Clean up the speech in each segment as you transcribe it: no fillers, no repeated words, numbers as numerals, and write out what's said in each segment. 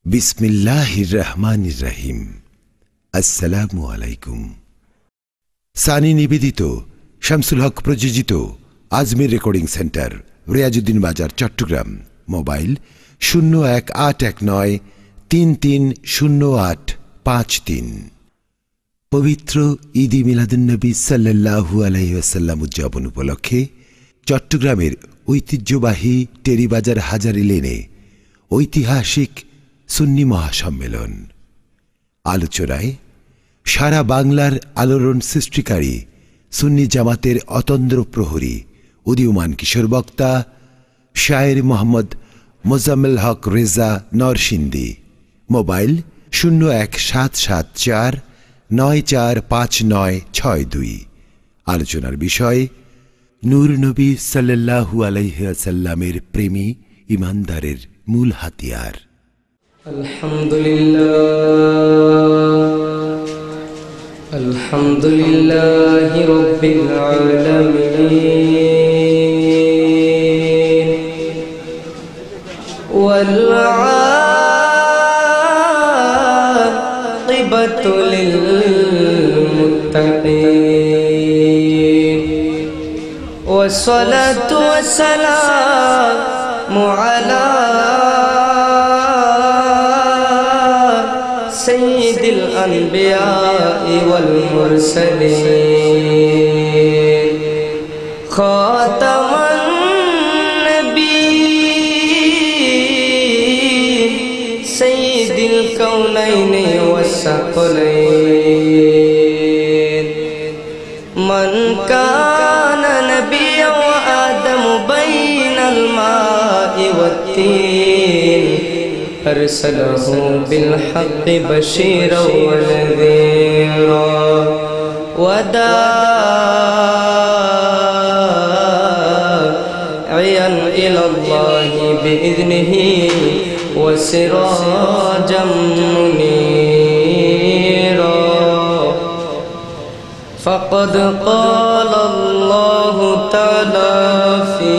बिस्मिल्लाहिर रहमानिर रहीम। अस्सलामु आलैकुम। सानी निवेदित शामसुल हक प्रयोजित Ajmir recording centre, Riyazuddin Bazar, Chattogram. Mobile 018193308553। पवित्र ईद मिलादुन्नबी सल्लल्लाहु आलैहि वसल्लम उद्यापन उपलक्षे चट्टग्रामेर ऐतिह्यबाही टेरीबाजार हाजारी लेने ऐतिहासिक सुन्नी महासम्मेलन। आलोचनाय सारा बांगलार आलोड़न सृष्टिकारी सुन्नी जामातेर अतंद्र प्रहरी उदीयमान किशोर बक्ता शायर मोहम्मद मोजाम्मेल हक रेजा नरसिंदी। मोबाइल 01774945962। आलोचनार विषय नूर नबी सल्लल्लाहु अलैहि वसल्लमेर प्रेमी ईमानदारेर मूल हाथियार। अल्हम्दुलिल्लाह रब्बिल आलमीन वल आक़िबतु लिल मुत्तक़ीन वस्सलातु वस्सलामु अला सय्यिदिल अन्बिया वल मुरसलीन खातमन नबीय्यीन सय्यिदिल कौनैनि वस्सक़लैन मन काना नबिय्यन व आदमु बैनल मा'i वत्तीन अरसलहु बिलहक़्क़ि बशीरन व नज़ीरन व दा'iयन इलल्लाहि बिइज़्निहि व सिराजम मुनीरा। फ़क़द क़ाला अल्लाहु तआला फ़ी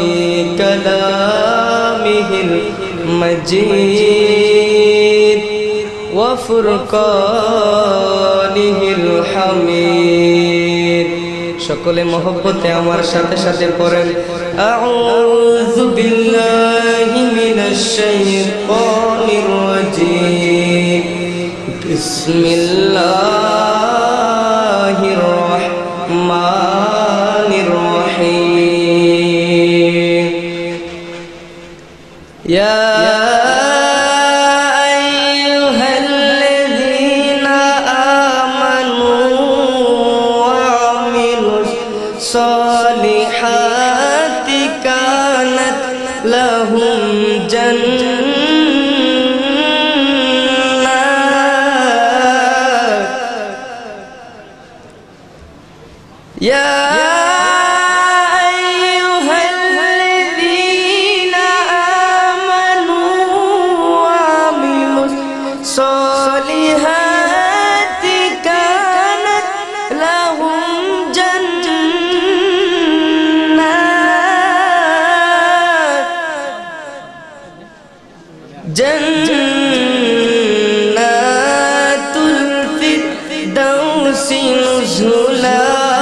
कलामिहिल मजीद व फुरक़ानिहिल हमीद। सकले मोहब्बते आमार साथे साथे पढ़ेन आऊज़ु बिल्लाहि मिनश शैतानिर रजीम बिस्मिल्लाहिर रहमानिर रहीम। या अय्युहल्लज़ीना आमनू वअमिलुस सालिहाति कानत लहुम जन्नात। या सालिहाति कानत लहुम जन्नातुल फिरदौसी नुज़ुला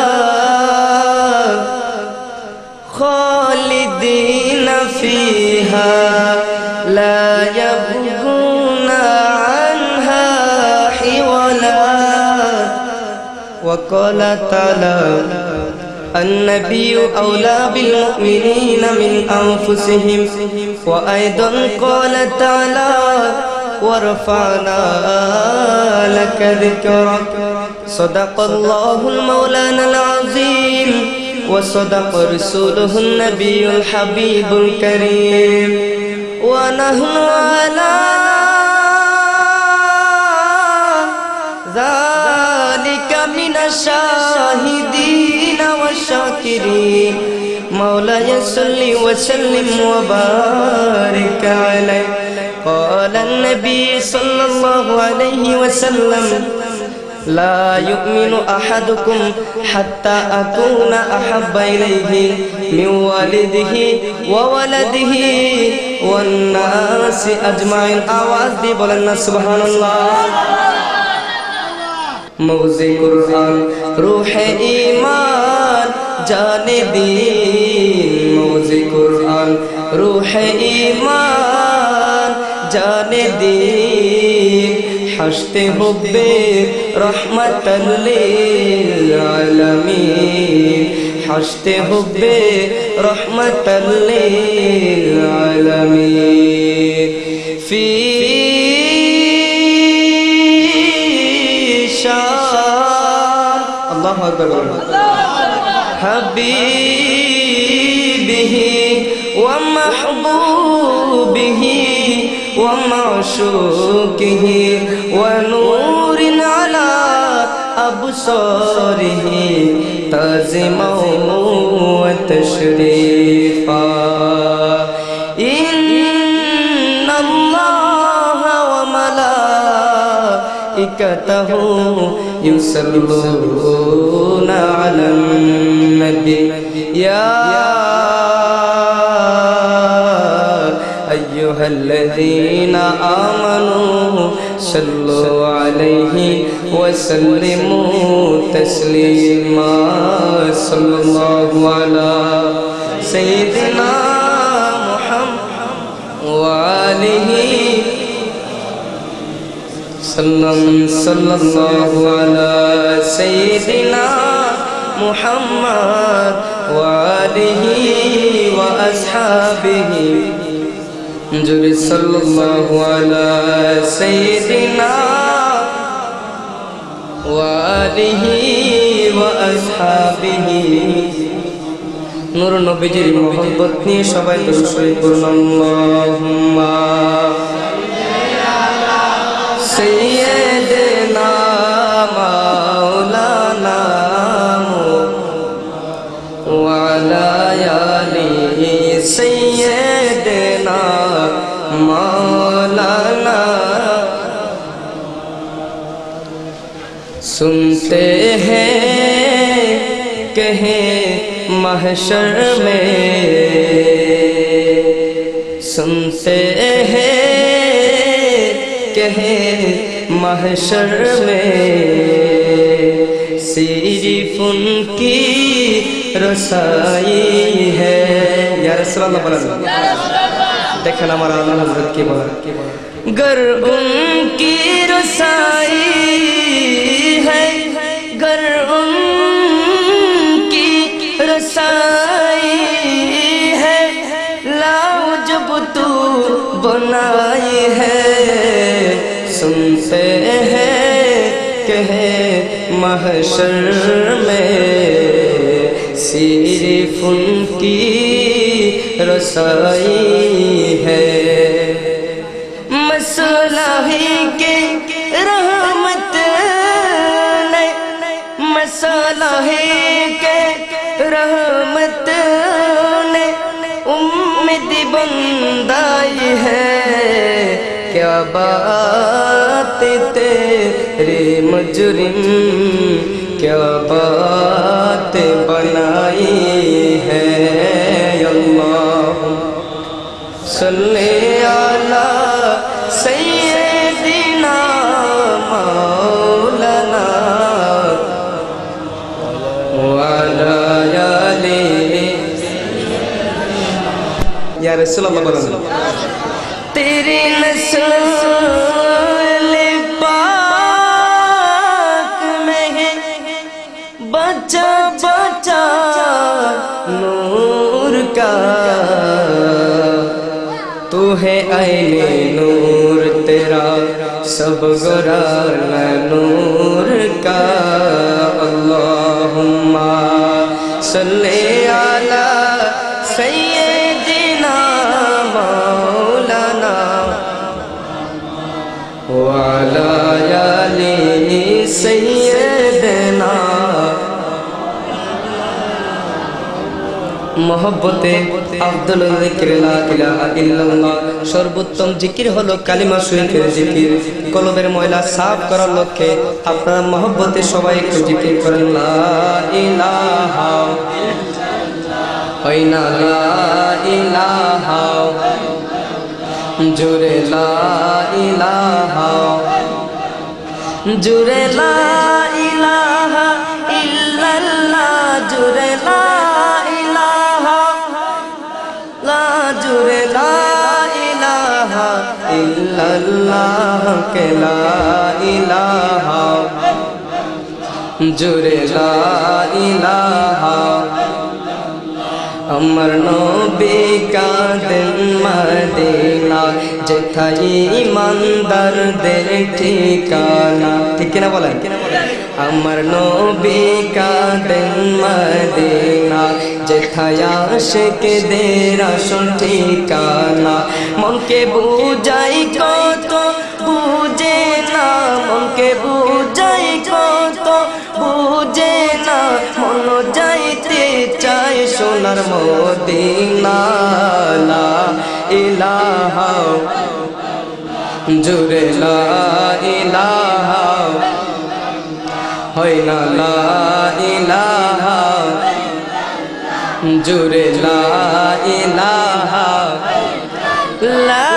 खालिदीना फ़ीहा ला यबग़ूना अन्हा हिवला। वक़ाल तआला अन्नबिय्यु औला बिल मुमिनीना मिन अनफुसिहिम व अय्दन क़ाल तआला वरफ़अना लक ज़िक्रक। सदक़ल्लाहुल मौलानाल अज़ीम व सदक़ रसूलुहुन नबियुल हबीबुल करीम व नहनु अला ज़ालिका मिनश शाहिदीन व शाकिरीन। मौलाया सल्लि व सल्लिम व बारिक अलैहि। क़ाल नबी सल्लल्लाहु अलैहि वसल्लम لا يؤمن أحدكم حتى أكون أحب إليه من والده وولده والناس أجمعين आवाज़ दी बोलना सुभान अल्लाह मौज़े कुरान रूह ईमान जाने दीन मौज़े कुरान रूह ईमान जाने दीन हश्ते हुब्बे रहमतल लिल आलमीन हश्ते हुब्बे रहमतल लिल आलमीन फी शान अल्लाहु अकबर हबीबिही व महबूबिही व माशूकिही व नूरिन अला अबसारिही ताज़िमा व तशरीफा इन्नल्लाह व मलाइकतहु युसल्लूना अलन नबी या अय्युहल्लज़ीना आमनू सल्लु अलैहि वसल्लिमू तस्लीमा सल्लल्लाहु अला सय्यिदिना मुहम्मद व आलिहि सल्लल्लाहु अला सय्यिदिना मुहम्मद व आलिहि व अस्हाबिहि जुल सल्लल्लाहु अला सय्यिदिना व आलिहि व अस्हाबिहि नूर नबीजीर मोहब्बत निये सबाई दुरूद शरीफ पढ़ुन अल्लाहुम्मा सय्यिदना मौलाना व अला आलिहि सय्यिदना मौलाना सुनते हैं कहे महशर में सुनते हैं कहे महशर में सिर्फ उनकी रसाई है या रसूल अल्लाह देखना हमारा आला हज़रत की बात गर उनकी रसाई है गर उनकी रसाई है लाओ जब तू बनाई है सुनते हैं कहे महशर में सिर्फ उनकी रसाई है मसला ही के रहमत ने मसला ही के रहमत ने उम्मीद बंदाई है क्या बात तेरे मुजरिम क्या बात बनाई है अल्लाह सल्ले अला सय्यिदिना मौलाना व अला आलिहि या रसूल अल्लाह बोलो तेरी नस्ल पाक में है बच्चा बच्चा नूर का तू है आईने नूर तेरा सब गुराना नूर का अल्लाहुम्मा सल्ले अला सय्यिदिना मौलाना व अला आलिहि सय्यिदिना মহব্বতে আফদল যিকির লা ইলাহা ইল্লাল্লাহ, সর্বোত্তম জিকির হলো কালিমা শরীফের জিকির। কলবের ময়লা সাফ করার লক্ষ্যে আপনারা মহব্বতে সবাই একটু জিকির করেন লা ইলাহা হয় না, লা ইলাহা জোরে লা ইলাহা, জোরে লা ইলাহা ইল্লাল্লাহ, জোরে লা ইলাহা, লা জোরে লা ইলাহা ইল্লাল্লাহ, কে লা ইলাহা জোরে লা ইলাহা। আমার নবী কাঁদেন মদিনা, যেথায় ইমানদারদের ঠিকানা। ঠিক কিনা বলেন? আমার নবী কাঁদেন মদিনা, যেথায় আশিকদের আসল ঠিকানা। মনকে বুঝাই কত বুঝে না, মনকে বুঝাই কত বুঝে না, মন যাইতে চাই সোনার মদিনা। লা ইলাহা জোরে লা ইলাহা হয় না, লা ইলাহা জোরে লা ইলাহা, লা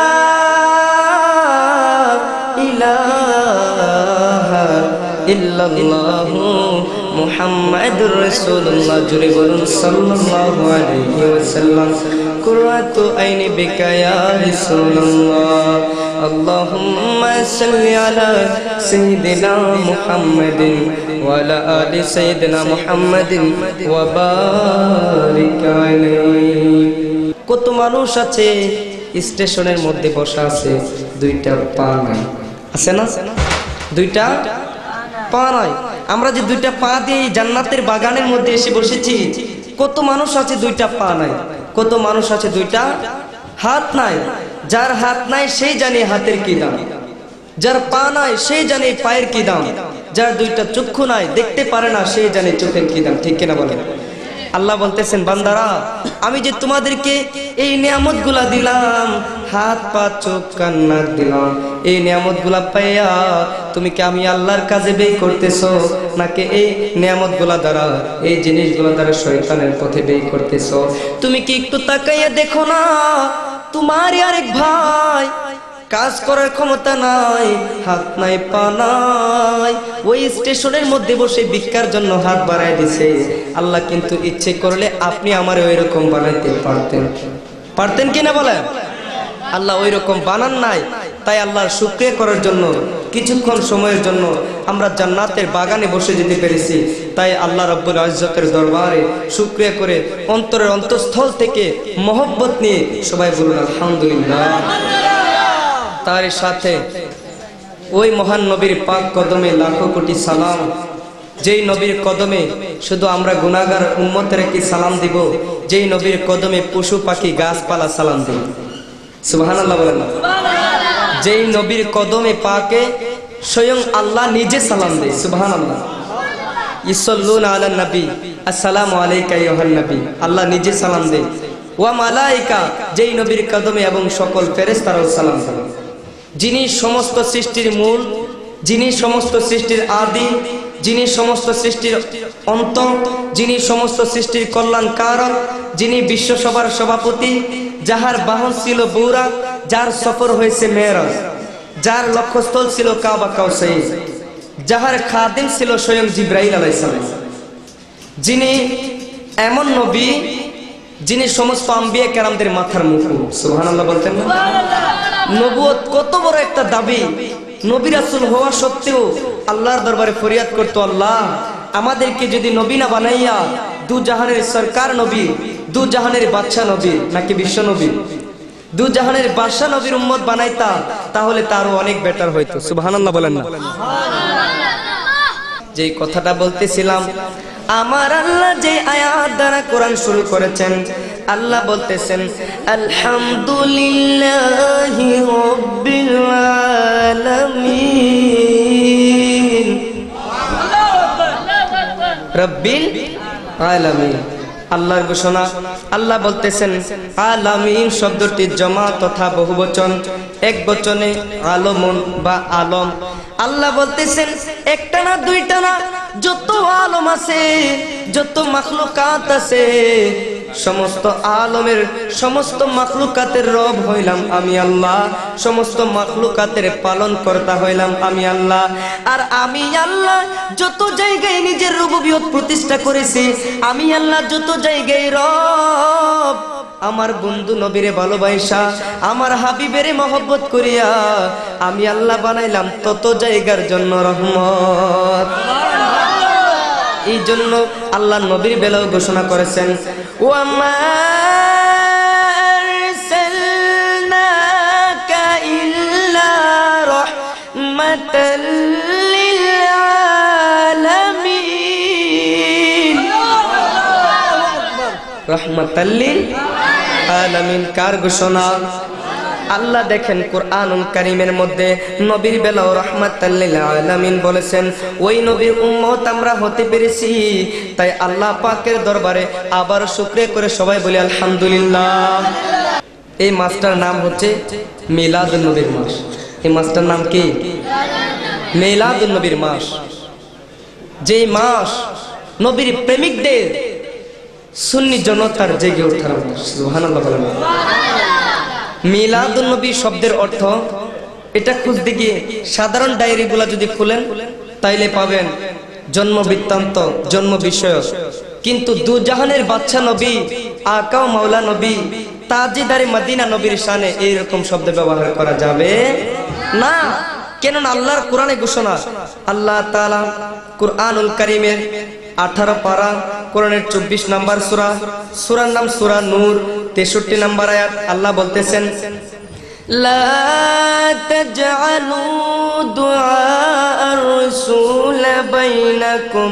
ইলাহা ইল্লাল্লাহু মুহাম্মাদুর রাসূলুল্লাহ। জোরে বলুন সাল্লাল্লাহু আলাইহি ওয়াসাল্লাম। কুররাতু আইনি বিকা ইয়া রাসূলুল্লাহ। আল্লাহুম্মা সাল্লি আলা সাইয়্যিদিনা মুহাম্মাদিন ওয়া আলা আলি সাইয়্যিদিনা মুহাম্মাদিন ওয়া বারিক আলাইহি। কত মানুষ আছে স্টেশনের মধ্যে বসা আছে, দুইটা পা নাই, আছে না? দুইটা পা নাই। আমরা যে দুইটা পা দিয়ে জান্নাতের বাগানের মধ্যে এসে বসেছি, কত মানুষ আছে দুইটা পা নাই, কত মানুষ আছে দুইটা হাত নাই। যার হাত নাই সেই জানে হাতের কি দাম, যার পা নাই সেই জানে পায়ের কি দাম, যার দুইটা চক্ষু নাই দেখতে পারে না সেই জানে চোখের কি দাম। ঠিক কিনা বলেন? আল্লাহ বলতেছেন, বান্দারা আমি যে তোমাদেরকে এই নিয়ামতগুলা দিলাম, হাত পা চোখ কান নাক দিলাম, এই নিয়ামতগুলা পাইয়া তুমি কি আমি আল্লাহর কাজে ব্যয় করতেছো, নাকি এই নিয়ামতগুলা দ্বারা, এই জিনিসগুলা দ্বারা শয়তানের পথে ব্যয় করতেছো? তুমি কি একটু তাকাইয়া দেখো না, তোমার আরেক ভাই কাজ করার ক্ষমতা নাই, হাত নাই পা নাই, ওই স্টেশনের মধ্যে বসে ভিক্ষার জন্য হাত বাড়ায় দিছে। আল্লাহ কিন্তু ইচ্ছে করলে আপনি আমার ওই রকম বানাইতে পারতেন, পারতেন কিনা বলেন? আল্লাহ ওই রকম বানান নাই। তাই আল্লাহর শুকরিয়া করার জন্য কিছুক্ষণ সময়ের জন্য আমরা জান্নাতের বাগানে বসে যেতে পেরেছি। তাই আল্লাহ রাব্বুল ইজ্জতের দরবারে শুকরিয়া করে অন্তরের অন্তঃস্থল থেকে মহব্বত নিয়ে সবাই বলুন আলহামদুলিল্লাহ। তার সাথে ওই মহান নবীর পাক কদমে লাখো কোটি সালাম, যেই নবীর কদমে শুধু আমরা গুনাহগার উম্মতের কি সালাম দিব, যেই নবীর কদমে পশু পাখি গাছপালা সালাম দিব। সুবহানাল্লাহ বলেন না? যেই নবীর কদমে পাকে স্বয়ং আল্লাহ নিজে সালাম দেয়। সুবহানাল্লাহ। ইসল্লুনা আলান নবী, আসসালামু আলাইকা আইয়ুহান নবী, আল্লাহ নিজে সালাম দেয়। ওয়া মালাইকা, যেই নবীর কদমে এবং সকল ফেরেশতারাও সালাম দেয়। যিনি সমস্ত সৃষ্টির মূল, যিনি সমস্ত সৃষ্টির আদি, যিনি সমস্ত সৃষ্টির অন্ত, যিনি সমস্ত সৃষ্টির কল্যাণকারক, যিনি বিশ্বসভার সভাপতি, যাহার বাহন ছিল বুরাক, যার সফর হয়েছে মেরাজ, যার লক্ষ্যস্থল ছিল কাবা কাউসাইন, যাহার খাদিম ছিল স্বয়ং জিবরাইল আলাইহিস সালাম, যিনি এমন নবী যিনি সমস্ত আম্বিয়া কেরামদের মাথার মুকুট। সুবহানাল্লাহ বলতেন না? নবুয়ত কত বড় একটা দাবি। নবী রাসূল হওয়া সত্ত্বেও আল্লাহর দরবারে ফরিয়াদ করতো, আল্লাহ আমাদেরকে যদি নবী না বানাইয়া দু জাহানের সরকার নবী, দু জাহানের বাদশা নবী, নাকি বিশ্ব নবী, দু জাহানের বাদশা নবীর উম্মত বানাইতা, তাহলে তারও অনেক বেটার হইতো। সুবহানাল্লাহ বলেন না? যেই কথাটা বলতেছিলাম, আমার আল্লাহ যে আয়াত দ্বারা কোরআন শুরু করেছেন, আল্লাহ বলতেছেন আলহামদুলিল্লাহি রাব্বিল আলামিন, রাব্বিল আলামিন। আল্লাহর ঘোষণা। আল্লাহ বলতেছেন আলামিন শব্দটি জমা তথা বহুবচন, এক বচনে আলমুন বা আলম। আল্লাহ বলতেছেন একটা না দুইটা না, যত আলম আছে, যত মাখলুকাত আছে, সমস্ত আলমের সমস্ত মাখলুকাতের রব হইলাম আমি আল্লাহ, সমস্ত মাখলুকাতের পালন কর্তা হইলাম আমি আল্লাহ। আর আমি আল্লাহ যত জায়গায় নিজের রুবুবিয়ত প্রতিষ্ঠা করেছি, আমি আল্লাহ যত জায়গায় রব, আমার বন্ধু নবীরে ভালোবাসা, আমার হাবিবেরে মহব্বত করিয়া আমি আল্লাহ বানাইলাম তত জায়গার জন্য রহমত। এই জন্য আল্লাহ নবীর বেলাও ঘোষণা করেছেন ওয়ামা আরসালনাকা ইল্লা রাহমাতাল লিল আলামিন। রাহমাতাল লিল আলামিন কার ঘোষণা? আল্লাহ দেখেন কুরআনুল কারীমের মধ্যে নবীর বেলাও রাহমাতাল লিল আলামিন বলেছেন। ওই নবীর উম্মত আমরা হতে পেরেছি, তাই আল্লাহ পাকের দরবারে আবার শুকরিয়া করে সবাই বলি আলহামদুলিল্লাহ। এই মাসটার নাম হচ্ছে মিলাদুন নবীর মাস। এই মাসটার নাম কি? মিলাদুন নবীর মাস। যেই মাস নবীর প্রেমিকদের সুন্নি জনতার জেগে ওঠার মাস। সুবহানাল্লাহ বলেন। মিলাদুন নবী শব্দের অর্থ, এটা খুঁজতে গিয়ে সাধারণ ডায়েরিগুলা যদি খুলেন তাইলে পাবেন জন্ম বৃত্তান্ত, জন্ম বিষয়ক। কিন্তু দুজাহানের বাদশা নবী, আকা ও মাওলা নবী, তাজিদারে মদিনা নবীর শানে এইরকম শব্দ ব্যবহার করা যাবে না। কেননা আল্লাহর কোরআনে ঘোষণা, আল্লাহ তাআলা কুরআনুল কারীমের 18 পারা, কোরআনের 24 নম্বর সূরা, সূরার নাম সূরা নূর, 63 নম্বর আয়াত। আল্লাহ বলতেছেন লা তাজআলু দুআআর রাসূল বাইনাকুম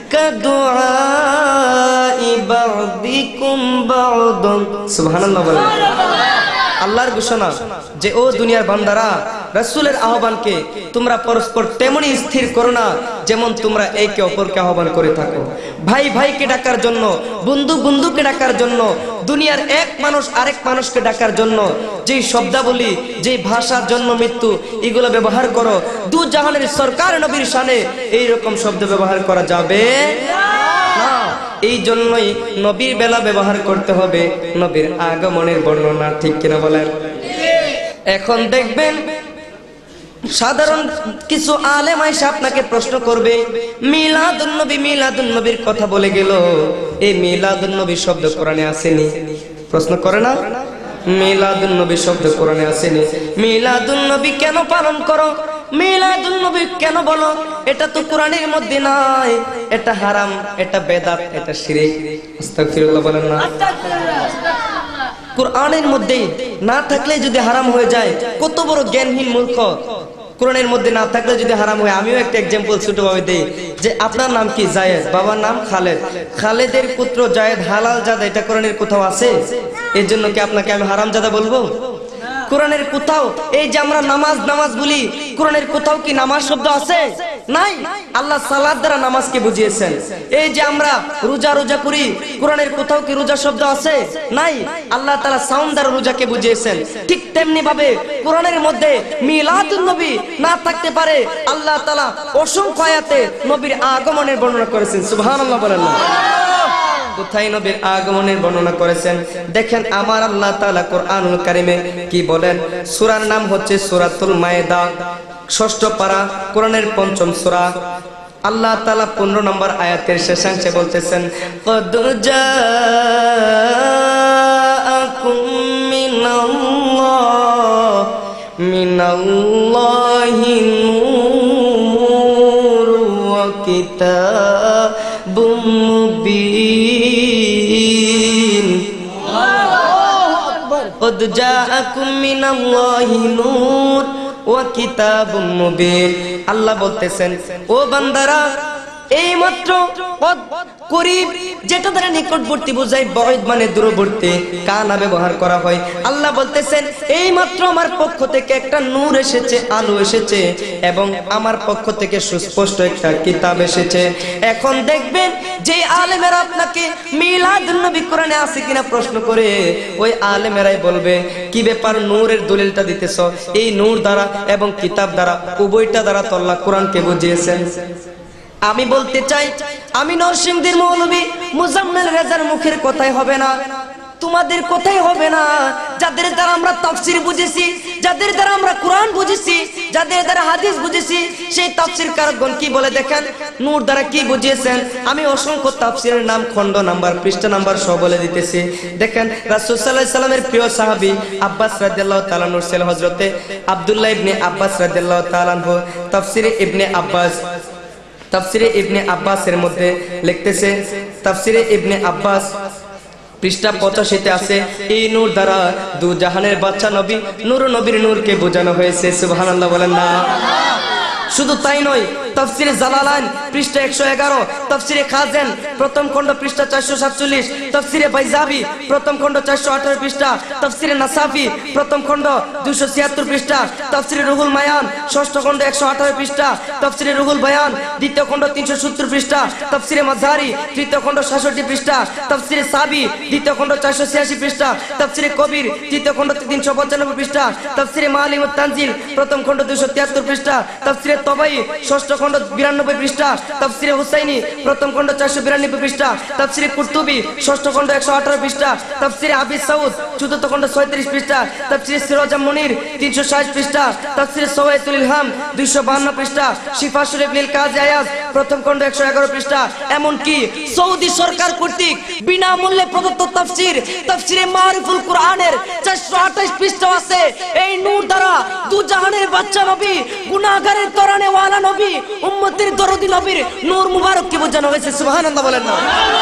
কাদুআই বা'দিকুম বা'দান। সুবহানাল্লাহ বলেন। আল্লাহর ঘোষণা যে ও দুনিয়ার বান্দারা, রাসূলের আহ্বানকে তোমরা পরস্পর তেমনি স্থির করো না যেমন তোমরা একে অপরকে আহ্বান করে থাকো। ভাই ভাইকে ডাকার জন্য, বন্ধু বন্ধুকে ডাকার জন্য, দুনিয়ার এক মানুষ আরেক মানুষকে ডাকার জন্য যেই শব্দাবলী, যেই ভাষা, জন্ম মৃত্যু এগুলো ব্যবহার করো, দু জাহানের সরকার নবীর শানে এইরকম শব্দ ব্যবহার করা যাবে না। এই জন্যই নবীর বেলা ব্যবহার করতে হবে নবীর আগমনের বর্ণনা। ঠিক কিনা বলেন? এখন দেখবেন সাধারণ কিছু আলেম আইসা আপনাকে প্রশ্ন করবে মিলাদুন নবী, মিলাদুন নবীর কথা বলে গেল, এই মিলাদুন নবী শব্দ কোরআনে আসেনি। প্রশ্ন করে না? মিলাদুন নবী শব্দ কোরআনে আসেনি। মিলাদুন নবী কেন পালন করো, মিলাদুন নবী কেন বলো? এটা তো কোরআনের মধ্যে নাই, এটা হারাম, এটা বেদাত, এটা শিরক। আস্তাগফিরুল্লাহ বলেন না। কোরআনের মধ্যে না থাকলে যদি হারাম হয়ে যায়, কত বড় জ্ঞানহীন মূর্খ। কোরআনের মধ্যে না থাকলে যদি হারাম হয়, আমিও একটা এক্সাম্পল ছোটভাবে দেই যে আপনার নাম কি? জায়েদ, বাবার নাম খালেদ, খালেদের পুত্র জায়েদ হালাল জাদা, এটা কোরআনের কোথাও আছে? এর জন্য কি আপনাকে আমি হারাম জাদা বলবো? কোরআনের কোথাও এই যে আমরা নামাজ নামাজ বলি, কোরআনের কোথাও কি নামাজ শব্দ আছে? নাই। আল্লাহ সালাত দ্বারা নামাজকে বুঝিয়েছেন। এই যে আমরা রোজা রোজা করি, কোরআনের কোথাও কি রোজা শব্দ আছে? নাই। আল্লাহ তাআলা সাওম দ্বারা রোজাকে বুঝিয়েছেন। ঠিক তেমনি ভাবে কোরআনের মধ্যে মিলাদুন নবী না থাকতে পারে, আল্লাহ তাআলা অসংখ্য আয়াতে নবীর আগমনের বর্ণনা করেছেন। সুবহানাল্লাহ বলেন না। কোথায় নবীর আগমনের বর্ণনা করেছেন? দেখেন আমার আল্লাহ তাআলা কুরআনুল কারীমে কি বলেন। সূরার নাম হচ্ছে সূরাতুল মায়েদা, 6ষ্ঠ পারা, কোরআনের 5ম সূরা। আল্লাহ তাআলা 15 নম্বর আয়াতের শেষাংশে বলতেছেন কদ জাআকুম মিনাল্লাহি নূর ওয়া কিতাবুম মুবিন। কদ জাআকুম মিনাল্লাহি নূর ওয়া কিতাবুম মুবিন। আল্লাহ বলতেছেন ও বান্দারা, এই মাত্র করিব যেটা দ্বারা নিকটবর্তী বোঝায়, বঈদ মানে দূরবর্তী, কানা ব্যবহার করা হয়। আল্লাহ বলতেছেন এই মাত্র আমার পক্ষ থেকে একটা নূর এসেছে, আলো এসেছে, এবং আমার পক্ষ থেকে সুস্পষ্ট একটা কিতাব এসেছে। এখন দেখবেন যে আলেমেরা আপনাকে মিলাদুন নবী কোরআনে আছে কিনা প্রশ্ন করে, ওই আলেমেরাই বলবে কি ব্যাপার নূরের দলিলটা দিতেছ, এই নূর দ্বারা এবং কিতাব দ্বারা উভয়টা দ্বারা তো আল্লাহ কোরআনকে বুঝিয়েছেন। আমি বলতে চাই, আমি নরসিংদীর মৌলভী মুজাম্মেল রেজার মুখের কথাই হবে না, তোমাদের কথাই হবে না। যাদের দ্বারা আমরা তাফসীর বুঝেছি, যাদের দ্বারা আমরা কোরআন বুঝেছি, যাদের দ্বারা হাদিস বুঝেছি, সেই তাফসীরকারগণ কি বলে দেখেন, নূর দ্বারা কি বুঝিয়েছেন। আমি অসংখ্য তাফসীরের নাম, খণ্ড নাম্বার, পৃষ্ঠা নাম্বার সব বলে দিতেছি। দেখেন রাসূল সাল্লাল্লাহু আলাইহি সাল্লামের প্রিয় সাহাবী আব্বাস রাদিয়াল্লাহু তাআলা আনহু ছেলে হযরতে আব্দুল্লাহ ইবনে আব্বাস রাদিয়াল্লাহু তাআলা আনহু তাফসীরে ইবনে আব্বাসের মধ্যে লিখতেছে, তাফসীরে ইবনে আব্বাস পৃষ্ঠা 85-তে আছে, এই নূর দ্বারা দু জাহানের বাদশা নবী নবীর নূরকে বোঝানো হয়েছে। সুবহানাল্লাহ বলেন না। শুধু তাই নয়, তাফসীরে জালালাইন পৃষ্ঠা 111, তাফসীরে খাজেন প্রথম খণ্ড পৃষ্ঠা 447, তাফসীরে বাইজাবি প্রথম খণ্ড 418 পৃষ্ঠা, তাফসীরে নাসাফি প্রথম খণ্ড 276 পৃষ্ঠা, তাফসীরে রুহুল মায়ান ষষ্ঠ খণ্ড 118 পৃষ্ঠা, তাফসীরে রুহুল বায়ান দ্বিতীয় খণ্ড 370 পৃষ্ঠা, তাফসীরে মাযহারি তৃতীয় খণ্ড 66 পৃষ্ঠা, তাফসীরে সাবি দ্বিতীয় খণ্ড 486 পৃষ্ঠা, তাফসীরে কবির তৃতীয় খণ্ড 395 পৃষ্ঠা, তাফসীরে মাআলিমুত তানজিল প্রথম খণ্ড 273 পৃষ্ঠা, তাফসীরে তবাই ষষ্ঠ খণ্ড 92 পৃষ্ঠা, তাফসীরে হুসাইনি প্রথম খণ্ড 492 পৃষ্ঠা, তাফসীরে কুরতুবী ষষ্ঠ খণ্ড 118 পৃষ্ঠা, তাফসীরে আবি সাউদ চতুর্থ খণ্ড 36 পৃষ্ঠা, তাফসীরে সিরাজুল মুনির 360 পৃষ্ঠা, তাফসীরে সওয়াইতুল ইলহাম 252 পৃষ্ঠা, শিফা শরীফ লিল কাজী আয়াজ প্রথম খণ্ড 111 পৃষ্ঠা। এমন কি সৌদি সরকার কর্তৃক বিনামূল্যে প্রদত্ত তাফসীরে মারিফুল কোরআনের 428 পৃষ্ঠা আছে। এই নূর দ্বারা দু জাহানের বাদশা নবী, গুনাহগারের তরানে ওয়ালা নবী, উম্মতের দরদি নবীর নূর মুবারককে বোঝানো হয়েছে। সুবহানাল্লাহ বলেন না।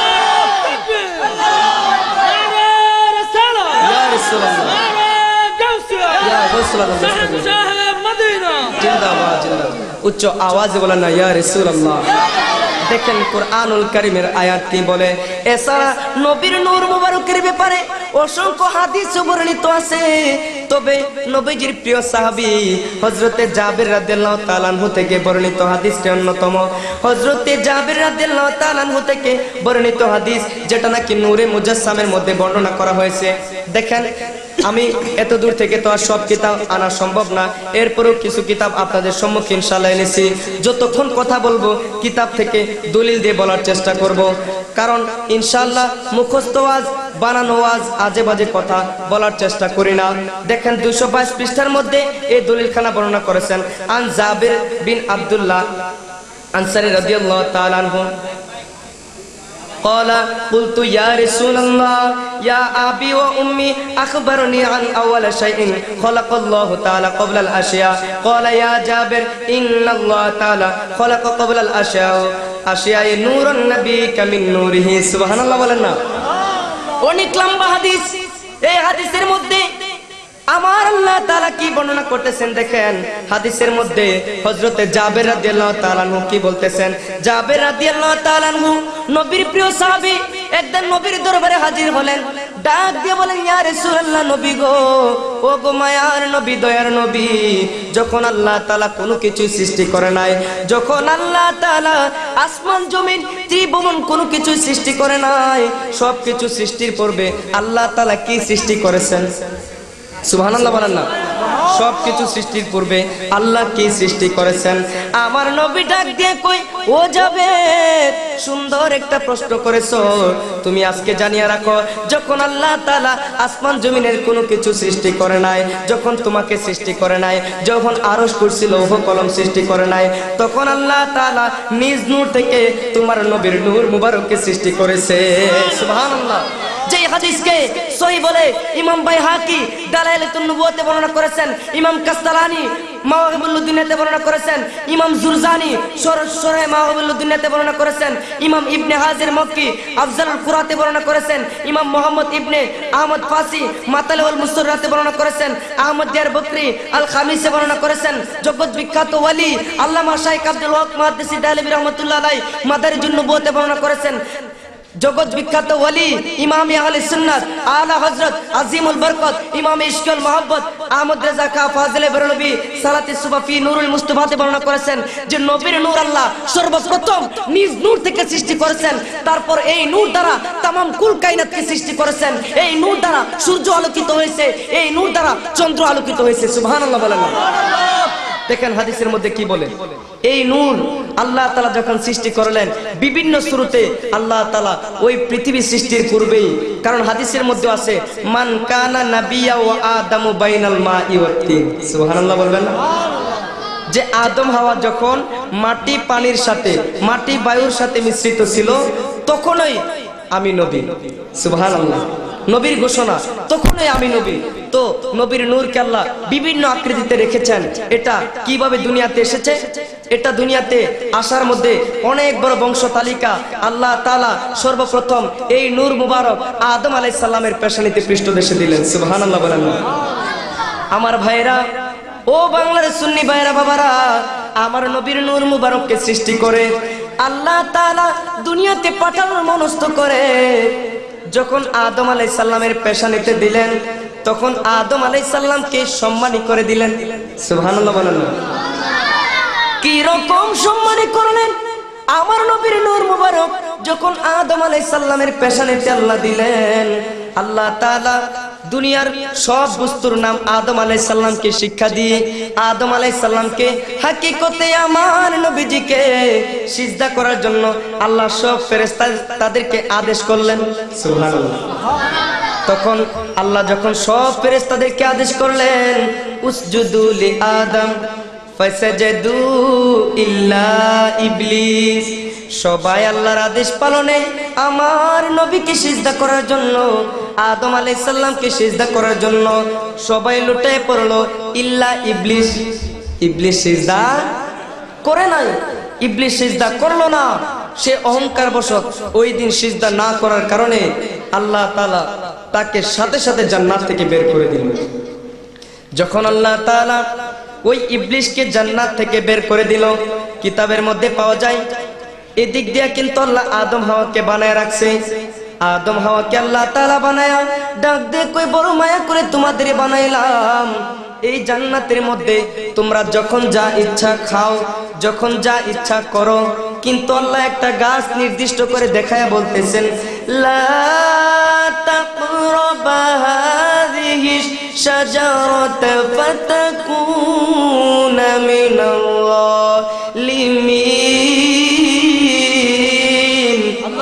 ইয়া রাসূলুল্লাহ, ইয়া রাসূলুল্লাহ, জিন্দাবাদ জিন্দাবাদ, উচ্চ আওয়াজে বলেন না ইয়া রাসূলুল্লাহ। দেখেন কুরআনুল কারীমের আয়াতটি বলে, এছাড়া নবীর নূর মুবারকের ব্যাপারে অসংখ্য হাদিস বর্ণিত আছে। তবে নবীজির প্রিয় সাহাবী হযরতে জাবের রাদিয়াল্লাহু তাআলা আনহু থেকে বর্ণিত হাদিসটি অন্যতম। হযরতে জাবের রাদিয়াল্লাহু তাআলা আনহু থেকে বর্ণিত হাদিস, যেটা নাকি নূরে মুজাসসামের মধ্যে বর্ণনা করা হয়েছে। দেখেন আমি এত দূর থেকে তো আর সব কিতাব আনা সম্ভব না, এরপরেও কিছু কিতাব আপনাদের সম্মুখে ইনশাআল্লাহ এনেছি। যতক্ষণ কথা বলবো কিতাব থেকে দলিল দিয়ে বলার চেষ্টা করব, কারণ ইনশাআল্লাহ মুখস্থ ওয়াজ, বানানো ওয়াজ, আজে বাজে কথা বলার চেষ্টা করি না। দেখেন 222 পৃষ্ঠার মধ্যে এই দলিলখানা বর্ণনা করেছেন। আন জাবির বিন আব্দুল্লাহ আনসারী রাদিয়াল্লাহু তাআলা আনহু قال قلت يا رسول الله يا أبي وأمي أخبرني عن أول شيء خلق الله تعالى قبل الأشياء قال يا جابر إن الله تعالى خلق قبل الأشياء نور النبي كمن نوره سبحان الله বলেন না। অনেক লম্বা হাদিস। এই হাদিসের মধ্যে আমার আল্লাহ তাআলা কি বর্ণনা করতেছেন দেখেন। হাদিসের মধ্যে হযরতে জাবের রাদিয়াল্লাহু তাআলা আনহু কি বলতেছেন। জাবের রাদিয়াল্লাহু তাআলা আনহু নবীর প্রিয় সাহাবী, একদিন নবীর দরবারে হাজির হলেন, ডাক দিয়ে বলেন ইয়া রাসূলুল্লাহ, নবী গো, ও গো মায়ার নবী, দয়ার নবী, যখন আল্লাহ তাআলা কোনো কিছু সৃষ্টি করে নাই, যখন আল্লাহ তাআলা আসমান জমিন ত্রিভুবন কোনো কিছু সৃষ্টি করে নাই, সব কিছু সৃষ্টির পূর্বে আল্লাহ তাআলা কি সৃষ্টি করেছেন? সুবহানাল্লাহ বলেন না। সব কিছু সৃষ্টির পূর্বে আল্লাহ কি সৃষ্টি করেছেন? আমার নবী ডাক দিয়ে কই, ও যাবে, সুন্দর একটা প্রশ্ন করেছো তুমি। আজকে জানিয়ে রাখো, যখন আল্লাহ তাআলা আসমান জমিনের কোনো কিছু সৃষ্টি করে নাই, যখন তোমাকে সৃষ্টি করে নাই, যখন আরশ কুরসি লৌহ কলম সৃষ্টি করে নাই, তখন আল্লাহ তাআলা নিজ নূর থেকে তোমার নবীর নূর মুবারককে সৃষ্টি করেছে। সুবহানাল্লাহ। যে হাদিসকে সহিহ বলে ইমাম বাইহাকি দালাইলাতুন নবুওয়াতে বর্ণনা করেছেন, ইমাম কাসতালানি মাওয়াহিবুল দুনিয়াতে বর্ণনা করেছেন, ইমাম জুরজানি শরহ মাওয়াহিবুল দুনিয়াতে বর্ণনা করেছেন, ইমাম ইবনে হাজির মক্কি আফজালুল কুরাতে বর্ণনা করেছেন, ইমাম মুহাম্মদ ইবনে আহমদ ফাসি মাতালিউল মুসতাদরাতে বর্ণনা করেছেন, আহমদ দিয়ার বকরি আল খামিসে বর্ণনা করেছেন। জগৎ বিখ্যাত ওয়ালি আল্লামা শাইখ আব্দুল হক মুহাদ্দিসি দেহলভী রাহমাতুল্লাহ আলাইহি মাদারিজুন নবুওয়াতে বর্ণনা করেছেন। জগৎ বিখ্যাত ওয়ালি ইমাম আহলে সুন্নাত আলা হযরত আজিমুল বরকত ইমাম ইশকুল মোহাব্বত আহমদ রেজা খা ফাজিলে বেরলভী সালাতে সুবহ ফি নূরুল মুস্তাফাতে বর্ণনা করেছেন যে নবীর নূর আল্লাহ সর্বপ্রথম নিজ নূর থেকে সৃষ্টি করেছেন, তারপর এই নূর দ্বারা तमाम কুল কায়নাতকে সৃষ্টি করেছেন, এই নূর দ্বারা সূর্য আলোকিত হয়েছে, এই নূর দ্বারা চন্দ্র আলোকিত হয়েছে। সুবহানাল্লাহ বলেন না? দেখেন হাদিসের মধ্যে কি বলে, এই নূর আল্লাহ তাআলা যখন সৃষ্টি করলেন বিভিন্ন শুরুতে আল্লাহ তাআলা ওই পৃথিবী সৃষ্টির পূর্বেই, কারণ হাদিসের মধ্যে আছে মান কানা নাবিয়্যা ওয়া আদামু বাইনাল মাই ওয়াত তিন। সুবহানাল্লাহ বলবেন না? যে আদম হাওয়া যখন মাটি পানির সাথে মাটি বায়ুর সাথে মিশ্রিত ছিল তখনই আমি নবী। সুবহানাল্লাহ, নবীর ঘোষণা তখনই আমি নবী। তো নবীর নূরকে আল্লাহ বিভিন্ন আকৃতিতে রেখেছেন। এটা কিভাবে দুনিয়াতে এসেছে, এটা দুনিয়াতে আসার মধ্যে অনেক বড় বংশ তালিকা। আল্লাহ তাআলা সর্বপ্রথম এই নূর মুবারক আদম আলাইহিস সালামের পেশানিতে পৃষ্ঠদেশে দিলেন। সুবহানাল্লাহ বলেন না? আমার ভাইরা, ও বাংলার সুন্নি ভাইরা বাবারা, আমার নবীর নূর মুবারককে সৃষ্টি করে আল্লাহ তাআলা দুনিয়াতে পাঠানোর মনস্থ করে যখন আদম আলাইহিস সালামের পেশানিতে দিলেন তখন আদম আলাইহিস সালামকে সম্মানী করে দিলেন। সুবহানাল্লাহ বলেন না? কি রকম সম্মানী করলেন? আমার নবীর নূর মুবারক যখন আদম আলাইহিস সালামের পেশানিতে আল্লাহ দিলেন, আল্লাহ তাআলা দুনিয়ার সব বস্তুর নাম আদম আলাইহিস সালামকে শিক্ষা দিয়ে আদম আলাইহিস সালামকে হাকিকতে আমার নবীজিকে সিজদা করার জন্য আল্লাহ সব ফেরেশতা তাদেরকে আদেশ করলেন। সুবহানাল্লাহ। তখন আল্লাহ যখন সব ফেরেশতাদেরকে আদেশ করলেন উসজুদু লি আদম ফাসাজাদু ইল্লা ইবলিস, সবাই আল্লাহর আদেশ পালনে আমার নবীকে সিজদা করার জন্য আদম আলাইহিস সালামকে সিজদা করার জন্য সবাই লুটে পড়লো ইল্লা ইবলিস। ইবলিস সিজদা করে নাই, ইবলিস সিজদা করলো না। সে অহংকার বশত ওই দিন সিজদা না করার কারণে আল্লাহ তাআলা তাকে সাথে সাথে জান্নাত থেকে বের করে দিলেন। যখন আল্লাহ তাআলা ওই ইবলিসকে জান্নাত থেকে বের করে দিল, কিতাবের মধ্যে পাওয়া যায় এদিক দিয়ে কিন্তু আল্লাহ আদম হাওয়াকে বানায় রাখছে। আদম হাওয়াকে আল্লাহ তাআলা বানায়া ডাক দিয়ে কই বড় মায়া করে তোমাদের বানাইলাম, এই জান্নাতের মধ্যে তোমরা যখন যা ইচ্ছা খাও, যখন যা ইচ্ছা করো, কিন্তু আল্লাহ একটা গাছ নির্দিষ্ট করে দেখায়া বলতেছেন লা তাকরাবা হাযিহি শাজারাতা ফাতাকুনা মিনাল যালিমিন।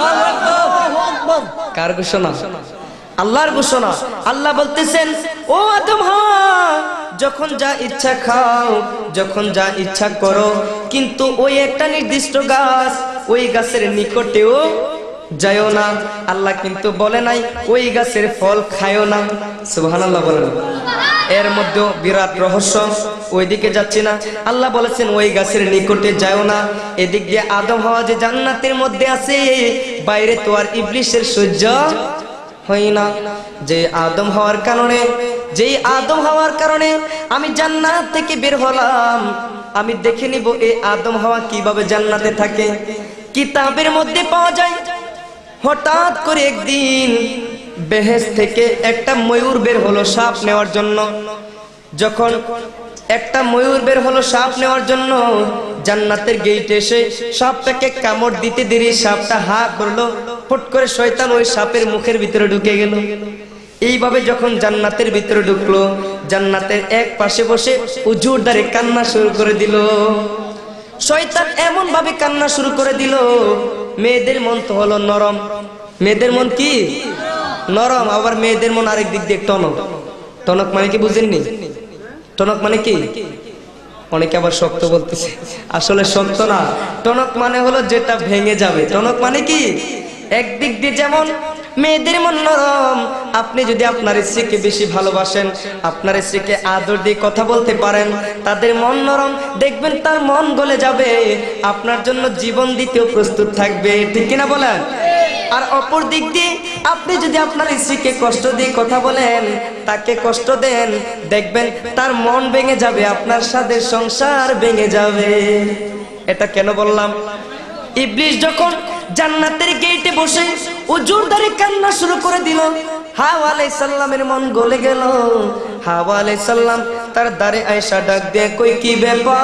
কার ঘোষণা? আল্লাহর ঘোষণা। আল্লাহ বলতেছেন ও আদম হাওয়া যখন যা ইচ্ছা খাও, যখন যা ইচ্ছা করো, কিন্তু ওই একটা নির্দিষ্ট গাছ, ওই গাছের নিকটেও যায়ও না। আল্লাহ কিন্তু বলে নাই ওই গাছের ফল খায়ও না। সুবহানাল্লাহ বলেন। এর মধ্যে বিরাট রহস্য, ওইদিকে যাচ্ছি না। আল্লাহ বলেছেন ওই গাছের নিকটে যায়ও না। এদিক দিয়ে আদম হাওয়া যে জান্নাতের মধ্যে আছে, বাইরে তো আর ইবলিসের সহ্য হয় না। যে আদম হওয়ার কারণে, যেই আদম হওয়ার কারণে আমি জান্নাত থেকে বের হলাম, আমি দেখে নিব এই আদম হাওয়া কিভাবে জান্নাতে থাকে। কিতাবের মধ্যে পাওয়া যায় হঠাৎ করে একদিন বেহেশত থেকে একটা ময়ূর বের হলো সাপ নেওয়ার জন্য। যখন একটা ময়ূর বের হলো সাপ নেওয়ার জন্য, জান্নাতের গেটে এসে সাপটাকে কামড় দিতে দেরি সাপটা হা করলো, ফট করে শয়তান ওই সাপের মুখের ভিতরে ঢুকে গেল। এইভাবে যখন জান্নাতের ভিতরে ঢুকলো, জান্নাতের এক পাশে বসে উজুর দ্বারে কান্না শুরু করে দিল। শয়তান এমন ভাবে কান্না শুরু করে দিল, মেয়েদের মন তো হলো নরম। মেয়েদের মন কি নরম, আবার মেয়েদের মন আরেক দিক দিয়ে টনক। টনক মানে কি বুঝেননি? টনক মানে কি? অনেকে আবার শক্ত বলতেছে, আসলে শক্ত না। টনক মানে হলো যেটা ভেঙে যাবে। টনক মানে কি? একদিক দিয়ে যেমন মেয়েদের মন নরম। আপনি যদি আপনার স্ত্রীকে বেশি ভালোবাসেন, আপনার স্ত্রীকে আদর দিয়ে কথা বলতে পারেন, তাদের মন নরম, দেখবেন তার মন গলে যাবে, আপনার জন্য জীবন দিতেও প্রস্তুত থাকবে। ঠিক কিনা বলেন? আর অপর দিক দিয়ে আপনি যদি আপনার স্ত্রীকে কষ্ট দিয়ে কথা বলেন, তাকে কষ্ট দেন, দেখবেন তার মন ভেঙে যাবে, আপনার সাথে সংসার ভেঙে যাবে। এটা কেন বললাম? ইবলিস যখন জান্নাতের গেটে বসে উজুর দাঁড়ে কান্না শুরু করে দিল, হাওয়া আলাইহিস সালামের মন গলে গেল। হাওয়া আলাইহিস সালাম তার দাঁড়ে আয়েশা ডাক দিয়ে কই, কি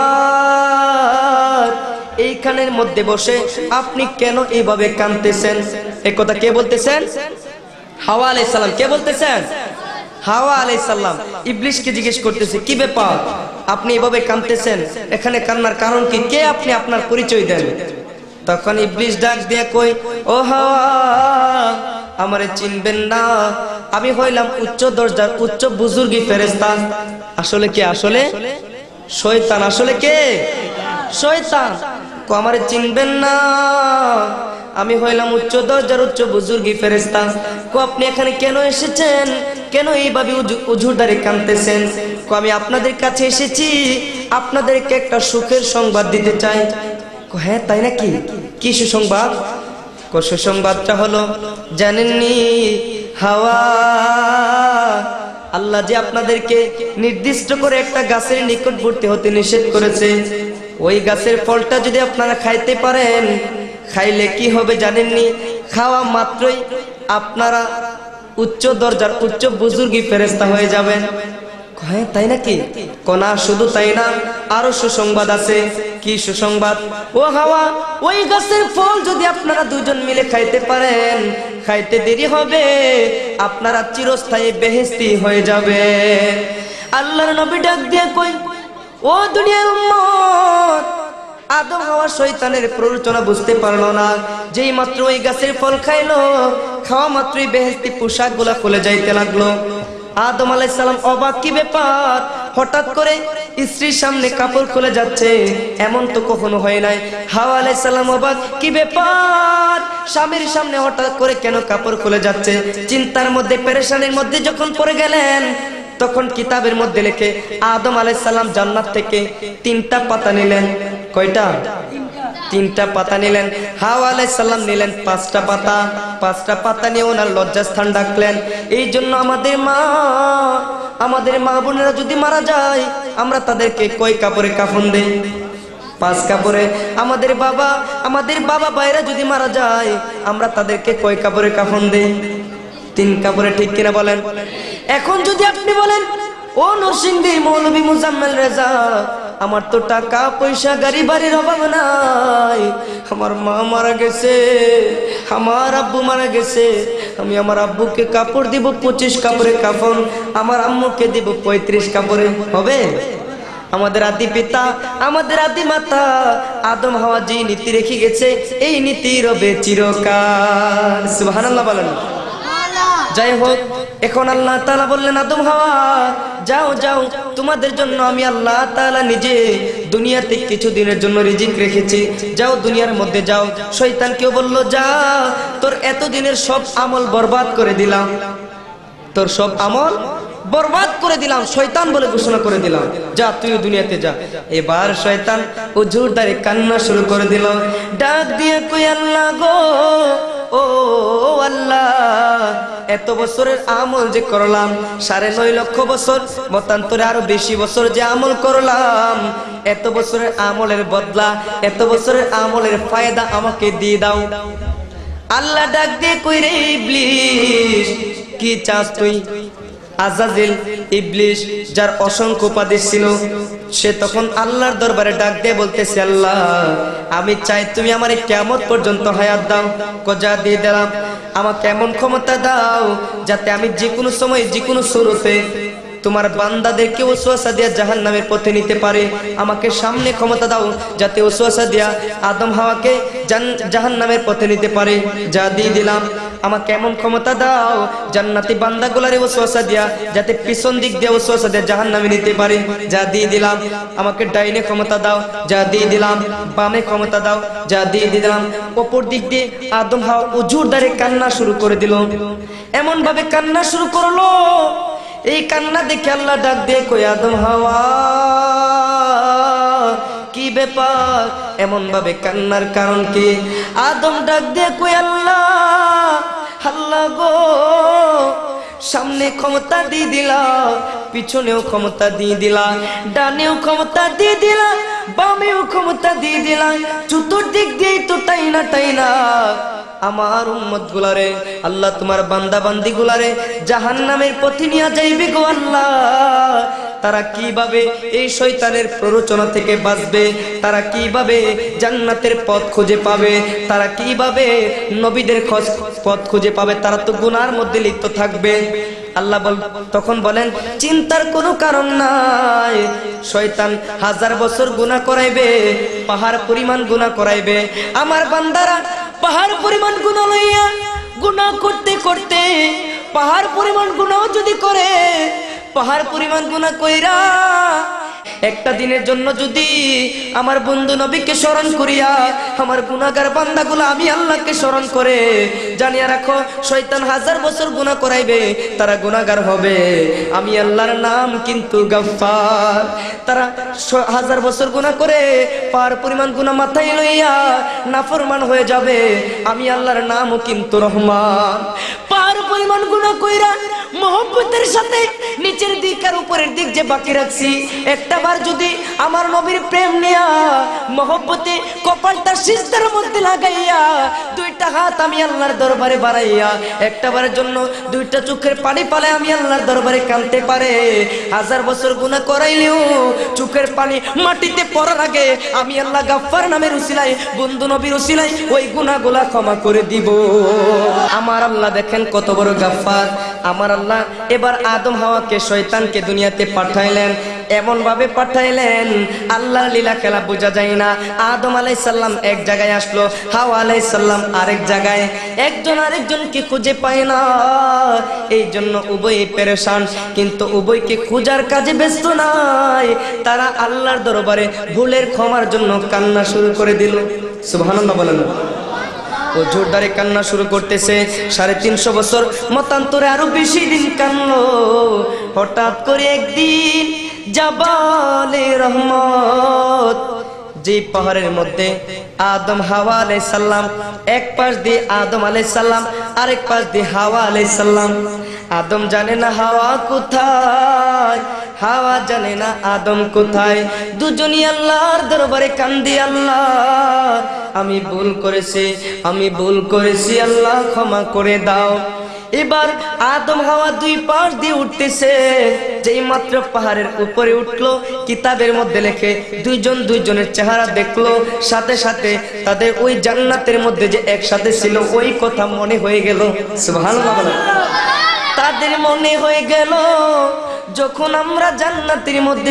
ব্যাপার? এইখানের মধ্যে বসে আপনি কেন এইভাবে কাঁদতেছেন? এই কথা কে বলতেছেন? হাওয়া আলাইহিস সালাম। কে বলতেছেন? হাওয়া আলাইহিস সালাম ইবলিসকে জিজ্ঞেস করতেছে, কি ব্যাপার, আপনি এভাবে কাঁদতেছেন, এখানে কান্নার কারণ কি? কে আপনি? আপনার পরিচয় দেন। তখন ইবলিস ডাক দিয়ে কই, ও হাওয়া, আমারে চিনবেন না, আমি হইলাম উচ্চ দরজার উচ্চ বুজুর্গী ফেরেশতা। আসলে কে? আসলে শয়তান। আসলে কে? শয়তান। কো আমারে চিনবেন না, আমি হইলাম উচ্চ দরজার উচ্চ বুজুর্গী ফেরেশতা। কো আপনি এখানে কেন এসেছেন? কেন এইভাবে উজুর দাঁড়ে কাঁদতেছেন? কো আমি আপনাদের কাছে এসেছি, আপনাদেরকে একটা সুখের সংবাদ দিতে চাই। হ্যাঁ তাই নাকি? কি সুসংবাদ? সুসংবাদটা হলো, জানেননি হাওয়া, আল্লাহ যে আপনাদেরকে নির্দিষ্ট করে একটা গাছের নিকটবর্তী হতে নিষেধ করেছে, ওই গাছের ফলটা যদি আপনারা খাইতে পারেন, খাইলে কি হবে জানেননি? খাওয়া মাত্রই আপনারা উচ্চ দরজার উচ্চ বুজুর্গী ফেরেশতা হয়ে যাবেন। হ্যাঁ তাই নাকি? কোনা শুধু তাই না, আরো সুসংবাদ আছে। কি সুসংবাদ? ও হাওয়া, ওই গাছের ফল যদি আপনারা দুজন মিলে খাইতে পারেন, খাইতে দেরি হবে, আপনারা চিরস্থায়ী বেহেশতি হয়ে যাবে। আল্লাহর নবী ডাক দিয়ে কই, ও দুনিয়ার উম্মত, আদম হাওয়া শয়তানের প্ররোচনা বুঝতে পারলো না। যেই মাত্র ওই গাছের ফল খাইলো, খাওয়া মাত্রই বেহেশতি পোশাক গুলা খুলে যাইতে লাগলো। আদম আলাইহিস সালাম অবাক, কি ব্যাপার, হঠাৎ করে স্ত্রীর সামনে কাপড় খুলে যাচ্ছে, এমন তো কখনো হয় নাই। হাওয়া আলাইহিস সালাম অবাক, কি ব্যাপার, স্বামীর সামনে হঠাৎ করে কেন কাপড় খুলে যাচ্ছে? চিন্তার মধ্যে, পেরেশানির মধ্যে যখন পড়ে গেলেন, তখন কিতাবের মধ্যে লেখে আদম আলাইহিস সালাম জান্নাত থেকে 3টা পাতা নিলেন। কয়টা? 3টা পাতা নিলেন। হাওয়া আলাইহিস সালাম নিলেন 5টা পাতা। 5টা পাতা নিয়ে ওনার লজ্জাস্থান ডাকলেন। এই জন্য আমাদের মা বোনেরা যদি মারা যায়, আমরা তাদেরকে কয় কাপড়ে কাফন দেই? 5 কাপড়ে। আমাদের বাবা ভাইরা যদি মারা যায়, আমরা তাদেরকে কয় কাপড়ে কাফন দেই? 3 কাপড়ে। ঠিক কিনা বলেন? এখন যদি আপনি বলেন, ও নরসিংদী মৌলভী মুজাম্মেল রেজা, আমার তো টাকা পয়সা গাড়ি বাড়ির অভাব নাই, আমার মা মারা গেছে, আমার আব্বু মারা গেছে, আমি আমার আব্বুকে কাপড় দিব 25 কাপড়ে কাফন, আমার আম্মুকে দিব 35 কাপড়ে, হবে? আমাদের আদি পিতা, আমাদের আদি মাতা আদম হাওয়া যে নীতি রেখে গেছে, এই নীতি রবে চিরকাল। সুবহানাল্লাহ বলেন। যাই হোক, এখন আল্লাহ তাআলা বললেন, আদম হাওয়া যাও যাও, তোমাদের জন্য আমি আল্লাহ তাআলা নিজে দুনিয়াতে কিছু দিনের জন্য রিজিক রেখেছি, যাও দুনিয়ার মধ্যে যাও। শয়তানকেও বলল, যা, তোর এতদিনের সব আমল বরবাদ করে দিলাম, তোর সব আমল বরবাদ করে দিলাম, শয়তান বলে ঘোষণা করে দিলাম, যা তুই দুনিয়াতে যা। এবার শয়তান হুজুর দাঁড়ে কান্না শুরু করে দিল, ডাক দিয়ে কই, আল্লাহ গো, ও আল্লাহ, এত বছরের আমল যে করলাম, 9.5 লক্ষ বছর, মতান্তরে আরো বেশি বছর যে আমল করলাম, এত বছরের আমলের বদলা, এত বছরের আমলের ফায়দা আমাকে দিয়ে দাও। আল্লাহ ডাক দিয়ে কই, রে ইবলিস, কি চাস তুই? আজাজিল, ইবলিস, যার অসংখ্য উপাদেশ ছিল, সে তখন আল্লাহর দরবারে ডাক দিয়ে বলতেছে, আল্লাহ, আমি চাই তুমি আমারে কিয়ামত পর্যন্ত হায়াত দাও। কজা দিয়ে দিলাম, আমাকে এমন ক্ষমতা দাও যাতে আমি যে কোনো সময়, যে কোনো সুরতে তোমার বান্দাদেরকে ওয়াসওয়াসা দিয়া জাহান্নামের পথে নিতে পারে। আমাকে সামনে ক্ষমতা দাও যাতে ওয়াসওয়াসা দিয়া আদম হাওয়াকে জাহান্নামের পথে নিতে পারে। যা দিয়ে দিলাম। আমাকে এমন ক্ষমতা দাও জান্নাতি বান্দাগুলারে ওয়াসওয়াসা দিয়া যাতে পিছন দিক দিয়ে ওয়াসওয়াসা দিয়ে জাহান্নামে নিতে পারি, যা দিয়ে দিলাম। আমাকে ডাইনে ক্ষমতা দাও, যা দিয়ে দিলাম। বামে ক্ষমতা দাও, যা দিয়ে দিলাম। অপর দিক দিয়ে আদম হাওয়া উজুর দ্বারে কান্না শুরু করে দিল। এমন ভাবে কান্না শুরু করলো, এই কান্না দেখে আল্লাহ ডাক দিয়ে কই আদম হাওয়া কি ব্যাপার, এমন ভাবে কান্নার কারণ কি? আদম ডাক দিয়ে কই আল্লাহ, আল্লাহ গো, সামনে ক্ষমতা দিয়ে দিলা, পিছনেও ক্ষমতা দিয়ে দিলা, ডানেও ক্ষমতা দিয়ে দিলা, বামেও ক্ষমতা দিয়ে দিলা, চতুর্দিক দিয়ে তো টাইনা আমার উম্মত গুলারে আল্লাহ তোমার বান্দা বান্দি গুলারে জাহান্নামের পথে নিয়ে যাইবে গো আল্লাহ। তারা কিভাবে এই শয়তানের প্ররোচনা থেকে বাঁচবে? তারা কিভাবে জান্নাতের পথ খুঁজে পাবে? তারা কিভাবে নবীদের পথ খুঁজে পাবে? তারা তো গুনার মধ্যে লিপ্ত থাকবে। আল্লাহ তখন বলেন চিন্তার কোনো কারণ নাই, শয়তান 1000 বছর গুনাহ করাইবে, পাহাড় পরিমাণ গুনাহ করাইবে। আমার বান্দারা পাহাড় পরিমাণ গুনাহ লইয়া গুনাহ করতে করতে পাহাড় পরিমাণ গুনাহ যদি করে, পাহাড় পরিমাণ গুনাহ কইরা একটা দিনের জন্য যদি আমার বন্ধু নবীকে স্মরণ করিয়া আমার গুনাহগার বান্দাগুলো আমি আল্লাহকে স্মরণ করে, জানিয়া রাখো শয়তান 1000 বছর গুনাহ করাইবে, তারা গুনাহগার হবে। আমি আল্লাহর নাম কিন্তু গফফার। তারা 1000 বছর গুনাহ করে পার পরিমাণ গুনাহ মাথায় লইয়া নাফরমান হয়ে যাবে, আমি আল্লাহর নামও কিন্তু রহমান। পার পরিমাণ গুনাহ কইরা মহব্বতের সাথে নিচের দিক আর উপরের দিক যে বাকি রাখছি, একটা বার যদি আমার নবীর প্রেম নিয়া মহব্বতে কপালটা সিজদার মধ্যে লাগাইয়া দুইটা হাত আমি আল্লাহর দরবারে বাড়াইয়া একটা বারের জন্য দুইটা চোখের পানি পালে আমি আল্লাহর দরবারে কাঁদতে পারে, 1000 বছর গুনাহ করাইলেও চোখের পানি মাটিতে পড়ার আগে আমি আল্লাহ গফফার নামের উসিলায় বন্ধু নবীর উসিলায় ওই গুনাহগুলা ক্ষমা করে দিব। আমার আল্লাহ দেখেন কত বড় গফফার। আমার আল্লাহ এবার আদম হাওয়াকে শয়তানকে দুনিয়াতে পাঠাইলেন, এমন ভাবে পাঠাইলেন আল্লাহর লীলা খেলা বোঝা যায় না। আদম আলাইহিস সালাম এক জায়গায় আসলো, হাওয়া আলাইহিস সালাম আরেক জায়গায়, একজন আরেকজনকে খুঁজে পায় না, এই জন্য উভয়ই পেরেশান, কিন্তু উভয়কে খোঁজার কাজে ব্যস্ত নাই। তারা আল্লাহর দরবারে ভুলের ক্ষমার জন্য কান্না শুরু করে দিল। সুবহানাল্লাহ বলেন। ও জোরদারে কান্না শুরু করতেছে, 350 বছর মতান্তরে আরো বেশি দিন কান্নলো। হঠাৎ করে একদিন জাবালে রহমত, যে পাহাড়ের মধ্যে আদম হাওয়া আলাইহিস সালাম, এক পাশ দিয়ে আদম আলাইহিস সালাম, আরেক পাশ দিয়ে হাওয়া আলাইহিস সালাম। আদম জানে না হাওয়া কোথায়, হাওয়া জানে না আদম কোথায়। দুজনই আল্লাহর দরবারে কান্দি, আল্লাহ আমি ভুল করেছি, আমি ভুল করেছি, আল্লাহ ক্ষমা করে দাও। এবার আদম হাওয়া দুই পাশ দিয়ে উঠতেছে, যেই মাত্র পাহাড়ের উপরে উঠলো, কিতাবের মধ্যে লেখে দুইজন দুইজনের চেহারা দেখলো, সাথে সাথে তাদের ওই জান্নাতের মধ্যে যে একসাথে ছিল ওই কথা মনে হয়ে গেল। সুবহানাল্লাহ। তাদের মনে হয়ে গেল যখন আমরা জান্নাতের মধ্যে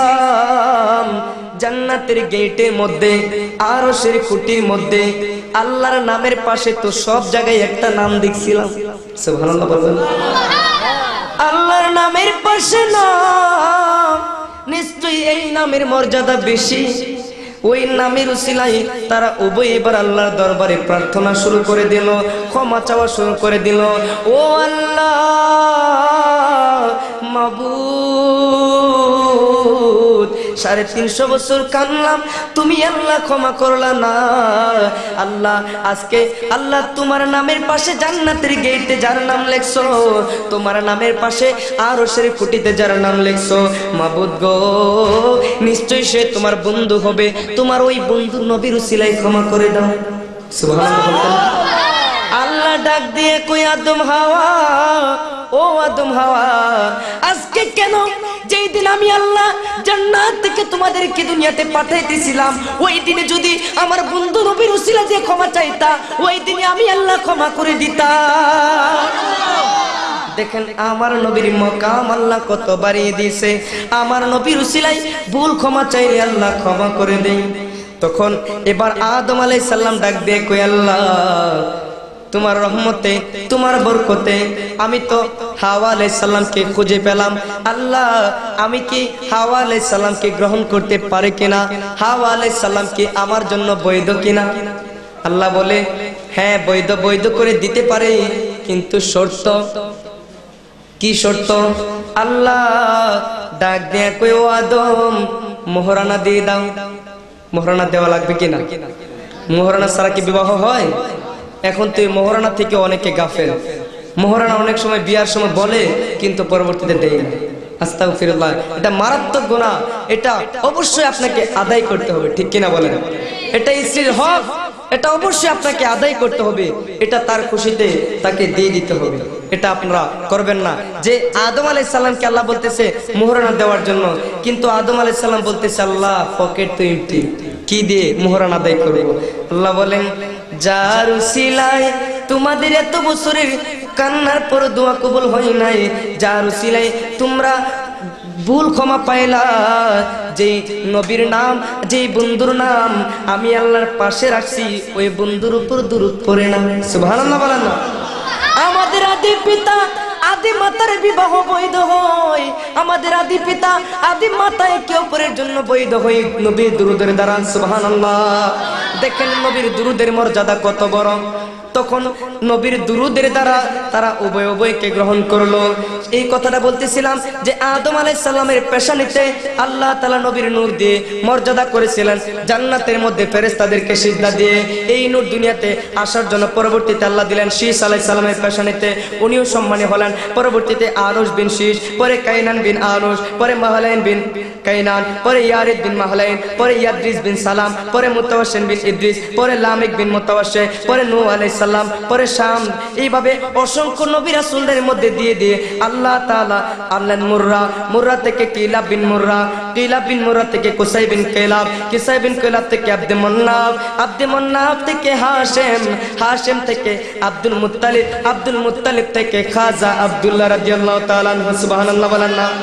ছিলাম, জান্নাতের গেটের মধ্যে আরশের খুঁটির মধ্যে আল্লাহর নামের পাশে তো সব জায়গায় একটা নাম দেখছিলাম। সুবহানাল্লাহ বলবেন। আল্লাহর নামের পাশে নাম, নিশ্চয়ই এই নামের মর্যাদা বেশি। ওই নামের উসিলায় তারা উভয় এবার আল্লাহর দরবারে প্রার্থনা শুরু করে দিল, ক্ষমা চাওয়া শুরু করে দিল। ও আল্লাহ মাবুদ, 350 বছর কানলাম, তুমি আল্লাহ ক্ষমা করলা না। আল্লাহ আজকে আল্লাহ তোমার নামের পাশে জান্নাতের গেটে যার নাম লেখছো, তোমার নামের পাশে আরশের খুঁটিতে যার নাম লেখছো, মাবুদ গো নিশ্চয়ই সে তোমার বন্ধু হবে, তোমার ওই বন্ধু নবীর উসিলায় ক্ষমা করে দাও। সুবহানাল্লাহ। আল্লাহ ডাক দিয়ে কই আদম হাওয়া, ও আদম হাওয়া, আজকে কেন যেই দিন আমি আল্লাহ জান্নাত থেকে তোমাদেরকে দুনিয়াতে পাঠাইতেছিলাম, ওই দিনে যদি আমার বন্ধু নবীর উসিলা দিয়ে ক্ষমা চাইতা, ওই দিনে আমি আল্লাহ ক্ষমা করে দিতাম। দেখেন আমার নবীর মকাম আল্লাহ কত বাড়িয়ে দিয়েছে। আমার নবীর উসিলায় ভুল ক্ষমা চাইলে আল্লাহ ক্ষমা করে দেয়। তখন এবার আদম আলাইহিস সালাম ডাক দিয়ে কই আল্লাহ তোমার রহমতে, তোমার বরকতে আমি তো হাওয়া আলাইহিস সালামকে খুঁজে পেলাম। আল্লাহ, আমি কি হাওয়া আলাইহিস সালামকে গ্রহণ করতে পারি কিনা? হাওয়া আলাইহিস সালাম কি আমার জন্য বৈধ কিনা? আল্লাহ বলে, হ্যাঁ বৈধ করে দিতে পারে, কিন্তু শর্ত। কি শর্ত? আল্লাহ ডাক দিয়ে কই, ও আদম, মোহরানা দিয়ে দাও। মোহরানা দেওয়া লাগবে কিনা? মোহরানা ছাড়া কি বিবাহ হয়? এখন তো মোহরানা থেকে অনেকে গাফেল। মোহরানা অনেক সময় বিয়ার সময় বলে, কিন্তু পরবর্তীতে দেয় না। আস্তাগফিরুল্লাহ, এটা মারাত্মক গুনাহ। এটা অবশ্যই আপনাকে আদায় করতে হবে, ঠিক কিনা বলেন? এটা স্ত্রীর হক, এটা অবশ্যই আপনাকে আদায় করতে হবে। এটা তার খুশিতে তাকে দিয়ে দিতে হবে। এটা আপনারা করবেন না যে আদম আলাইহিস সালামকে আল্লাহ বলতেছে মোহরানা দেওয়ার জন্য, কিন্তু আদম আলাইহিস সালাম বলতেছে আল্লাহ পকেট তো এমটি, কি দিয়ে মোহরানা আদায় করব? আল্লাহ বলেন, যার উসিলায় তোমাদের এত বছরের কান্নার পর দোয়া কবুল হয় নাই, যার উসিলায় তোমরা ভুল ক্ষমা পাইলা, যেই নবীর নাম, যেই বন্ধুর নাম আমি আল্লাহর পাশে রাখছি, ওই বন্ধুর উপর দুরূদ পড়ে না। সুবহানাল্লাহ বলেন না? আমাদের আদি পিতা আদি মাতার বিবাহ বৈধ হয়, আমাদের আদি পিতা আদি মাতা একে অপরের জন্য বৈধ হয় নবীর দুরূদের দ্বারা। সুবহানাল্লাহ। দেখেন নবীর দুরূদের মর্যাদা কত বড়। তখন নবীর দুরূদের দ্বারা তারা উভয়কে গ্রহণ করলো। এই কথাটা বলতেছিলাম যে আদম আলাইহিস সালামের পেশানিতে আল্লাহ তাআলা নবীর নূর দিয়ে মর্যাদা করেছিলেন, জান্নাতের মধ্যে ফেরেশতাদেরকে সিজদা দিয়ে এই নূর দুনিয়াতে আসার জন্য পরবর্তীতে আল্লাহ দিলেন শীস আলাইহিস সালামের পেশানিতে, উনিও সম্মানী হলেন। পরবর্তীতে আনুস বিন শীস, পরে কাইনান বিন আনুস, পরে মাহলাইন বিন কাইনান, পরে ইয়ারিদ বিন মাহলাইন, পরে ইয়াদ্রিস বিন সালাম, পরে মুতাওয়াশিন বিন ইদ্রিস, পরে লামিক বিন মুতাওয়াশি, পরে নূহ আলাইহিস সালাম, পরে শাম। এইভাবে অসংখ্য নবী রাসূলদের মধ্যে দিয়ে দিয়ে আল্লাহ তাআলা আনলেন মুররা, মুররা থেকে Kilab bin মুররা, Kilab bin Murrah থেকে Qusai bin Kilab, Qusai bin Kilab থেকে আব্দে মান্নাফ, আব্দে মান্নাফ থেকে হাশেম, হাশেম থেকে আব্দুল মুত্তালিব, আব্দুল মুত্তালিব থেকে খাজা আব্দুল্লাহ রাদিয়াল্লাহু তাআলা আনহু। সুবহানাল্লাহ বলেন না?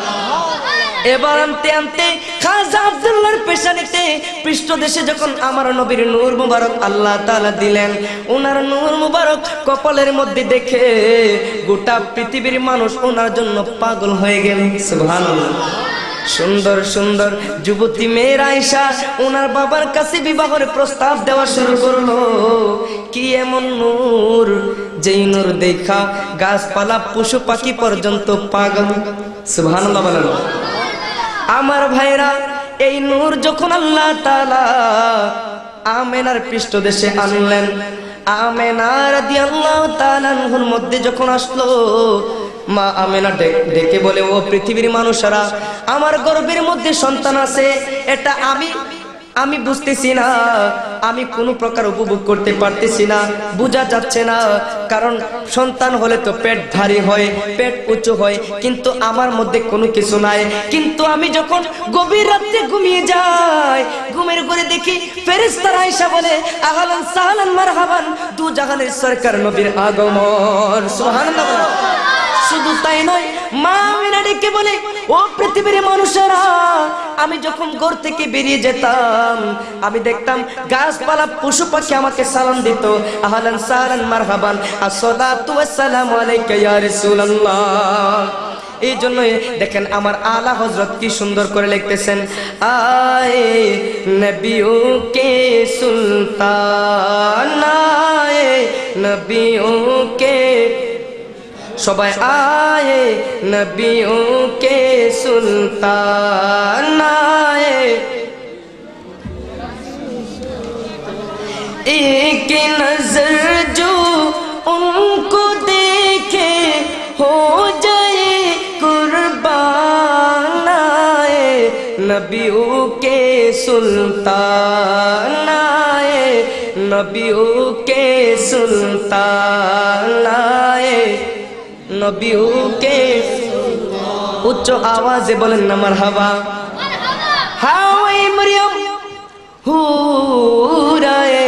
এবার আনতে আনতে খাজা আব্দুল্লাহর পেশানিতে পৃষ্ঠদেশে যখন আমার নবীর নূর মুবারক আল্লাহ তাআলা দিলেন, ওনার নূর মুবারক কপালের মধ্যে দেখে গোটা পৃথিবীর মানুষ ওনার জন্য পাগল হয়ে গেল। সুবহানাল্লাহ। সুন্দর সুন্দর যুবতী মেয়ের আয়েশা ওনার বাবার কাছে বিবাহের প্রস্তাব দেওয়া শুরু করলো। কি এমন নূর, যেই নূর দেখা গাছপালা পশু পাখি পর্যন্ত পাগল। সুবহানাল্লাহ বলেন। আমার ভাইরা, এই নূর যখন আল্লাহ তাআলা আমেনার পৃষ্ঠদেশে আনলেন, আমেনা রাদিয়াল্লাহু তাআলা আনহুর মধ্যে যখন আসলো, মা আমেনা ডেকে বলে, ও পৃথিবীর মানুষেরা, আমার গর্ভের মধ্যে সন্তান আছে, এটা আমি বুঝতেছি না, আমি কোনো প্রকার উপভোগ করতে পারতেছি না, বোঝা যাচ্ছে না। কারণ সন্তান হলে তো পেট ভারী হয়, পেট উঁচু হয়, কিন্তু আমার মধ্যে কোনো কিছু নাই। কিন্তু আমি যখন গভীর রাতে ঘুমিয়ে যাই, ঘুমের ঘরে দেখি ফেরেশতারা আয়েশা বলে, আহলান সাহলান মারহাবান, দু জাহানের সরকার নবীর আগমন। সুবহানাল্লাহ। শুধু তাই নয়, মা আমিনা ডেকে বলে, ও পৃথিবীর মানুষেরা, আমি যখন ঘর থেকে বেরিয়ে যেতাম, আমি দেখতাম গাছপালা পশু পাখি আমাকে সালাম দিত, আহলান সাহলান মারহাবান, আসসালাতু ওয়াসসালামু আলাইকা ইয়া রাসূলুল্লাহ। এই জন্য দেখেন আমার আলা হযরত কি সুন্দর করে লিখতেছেন, আয়ে নবিয়ো কে সুলতান, আয়ে নবিয়ো কে, সবাই আয়ে নবিয়ো কে সুলতান, আয়ে एक नजर जो उनको देखे हो जाए कुर्बान, आए नबियों के सुल्तान, आए नबियों के सुल्तान, आए नबियों के। उच्च आवाजे बोलें ना मरहबा। हाँ मरियम हुराए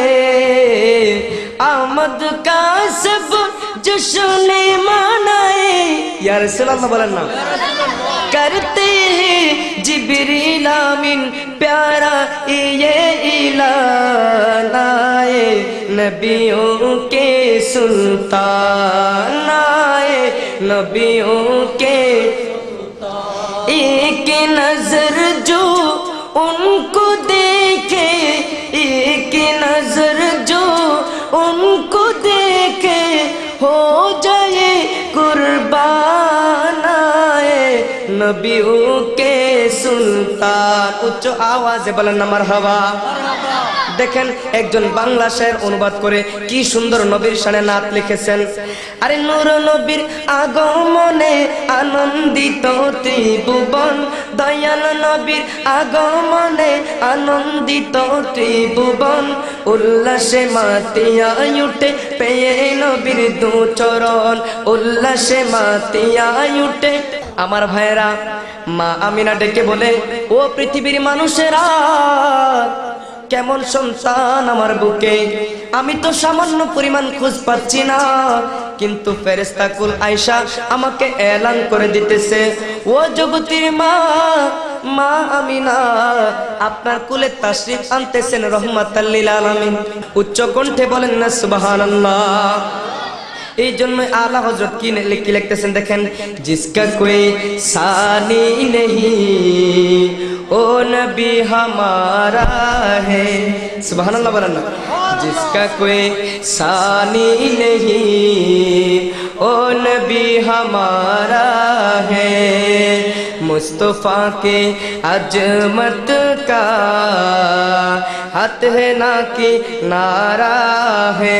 आमद का सब जश्न मनाए, या रसूलल्लाह बोलें ना, करते हैं जिब्रील आमीन, प्यारा ये इलान, आए नबियों के सुल्तान आए नबियों के एक नजर जो उनको देखे एक नजर जो उनको देखे हो जाए कुर्बान आए नबियों के सुल्तान। उच्च आवाजे बोलेন না মারহাবা। দেখেন একজন বাংলা শায়ের অনুবাদ করে কি সুন্দর নবীর শানে নাত লিখেছেন। আরে নূর নবীর আগমনে আনন্দিত ত্রিভুবন দয়াল নবীর আগমনে আনন্দিত ত্রিভুবন উল্লাসে মাতিয়া উঠে পেয়ে নবীর দু চরণ উল্লাসে মাতিয়া উঠে। আমার ভাইয়েরা মা আমিনা ডেকে বলে ও পৃথিবীর মানুষেরা কেমন সন্তান আমার বুকে আমি তো সামান্য পরিমাণ খোঁজ পাচ্ছি না কিন্তু ফেরেশতা কুল আয়েশা আমাকে এলান করে দিতেছে ও জগতের মা মা আমিনা আপনার কুলে তাশরীফ আনতেছেন রহমাতাল লিল আলামিন। উচ্চ কণ্ঠে বলেন না সুবহানাল্লাহ। এই জন্য আলা হযরত কি লিখতেছেন দেখেন জিসকা কোই সানি নেহি ओ नबी हमारा है सुबहानल्लाह बोलना जिसका कोई सानी नहीं ओ नबी हमारा है मुस्तफा के अजमत का हाथ है ना कि नारा है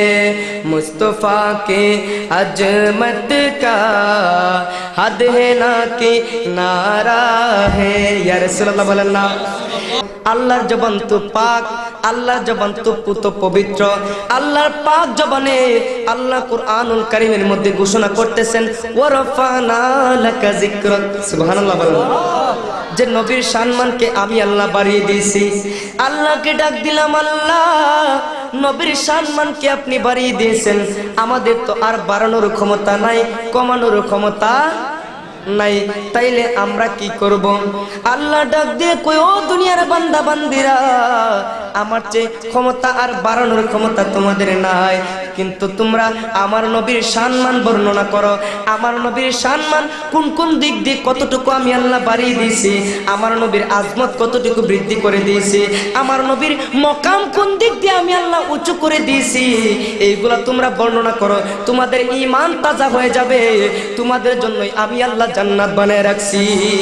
मुस्तफा के अजमत का हद है ना कि नारा है या रसूलुल्लाह बोलेন না আল্লাহর জবান তো পাক আল্লাহর জবান তো পুত পবিত্র আল্লাহর পাক জবানে আল্লাহ কুরআনুল কারীমের মধ্যে ঘোষণা করতেছেন ওয়া রাফানা লাকা যিকরাক সুবহানাল্লাহ বলেন যে নবীর সম্মানকে আমি আল্লাহ বাড়িয়ে দিয়েছি আল্লাহকে ডাক দিলাম আল্লাহ নবীর সম্মানকে আপনি বাড়িয়ে দিয়েছেন আমাদের তো আর বাড়ানোর ক্ষমতা নাই কমানোর ক্ষমতা নাই তাইলে আমরা কি করব আল্লাহ ডাক দিয়ে কই ও দুনিয়ার বান্দা বান্দিরা আমার চেয়ে ক্ষমতা আর বাড়ানোর ক্ষমতা তোমাদের নাই কিন্তু তোমরা আমার নবীর সম্মান বর্ণনা করো আমার নবীর সম্মান কোন কোন দিক দিয়ে কতটুকু আমি আল্লাহ বাড়িয়ে দিয়েছি আমার নবীর আজমত কতটুকু বৃদ্ধি করে দিয়েছি আমার নবীর মকাম কোন দিক দিয়ে আমি আল্লাহ উঁচু করে দিয়েছি এইগুলা তোমরা বর্ণনা করো তোমাদের ঈমান তাজা হয়ে যাবে তোমাদের জন্যই আমি আল্লাহ জান্নাত বানায় রাখছি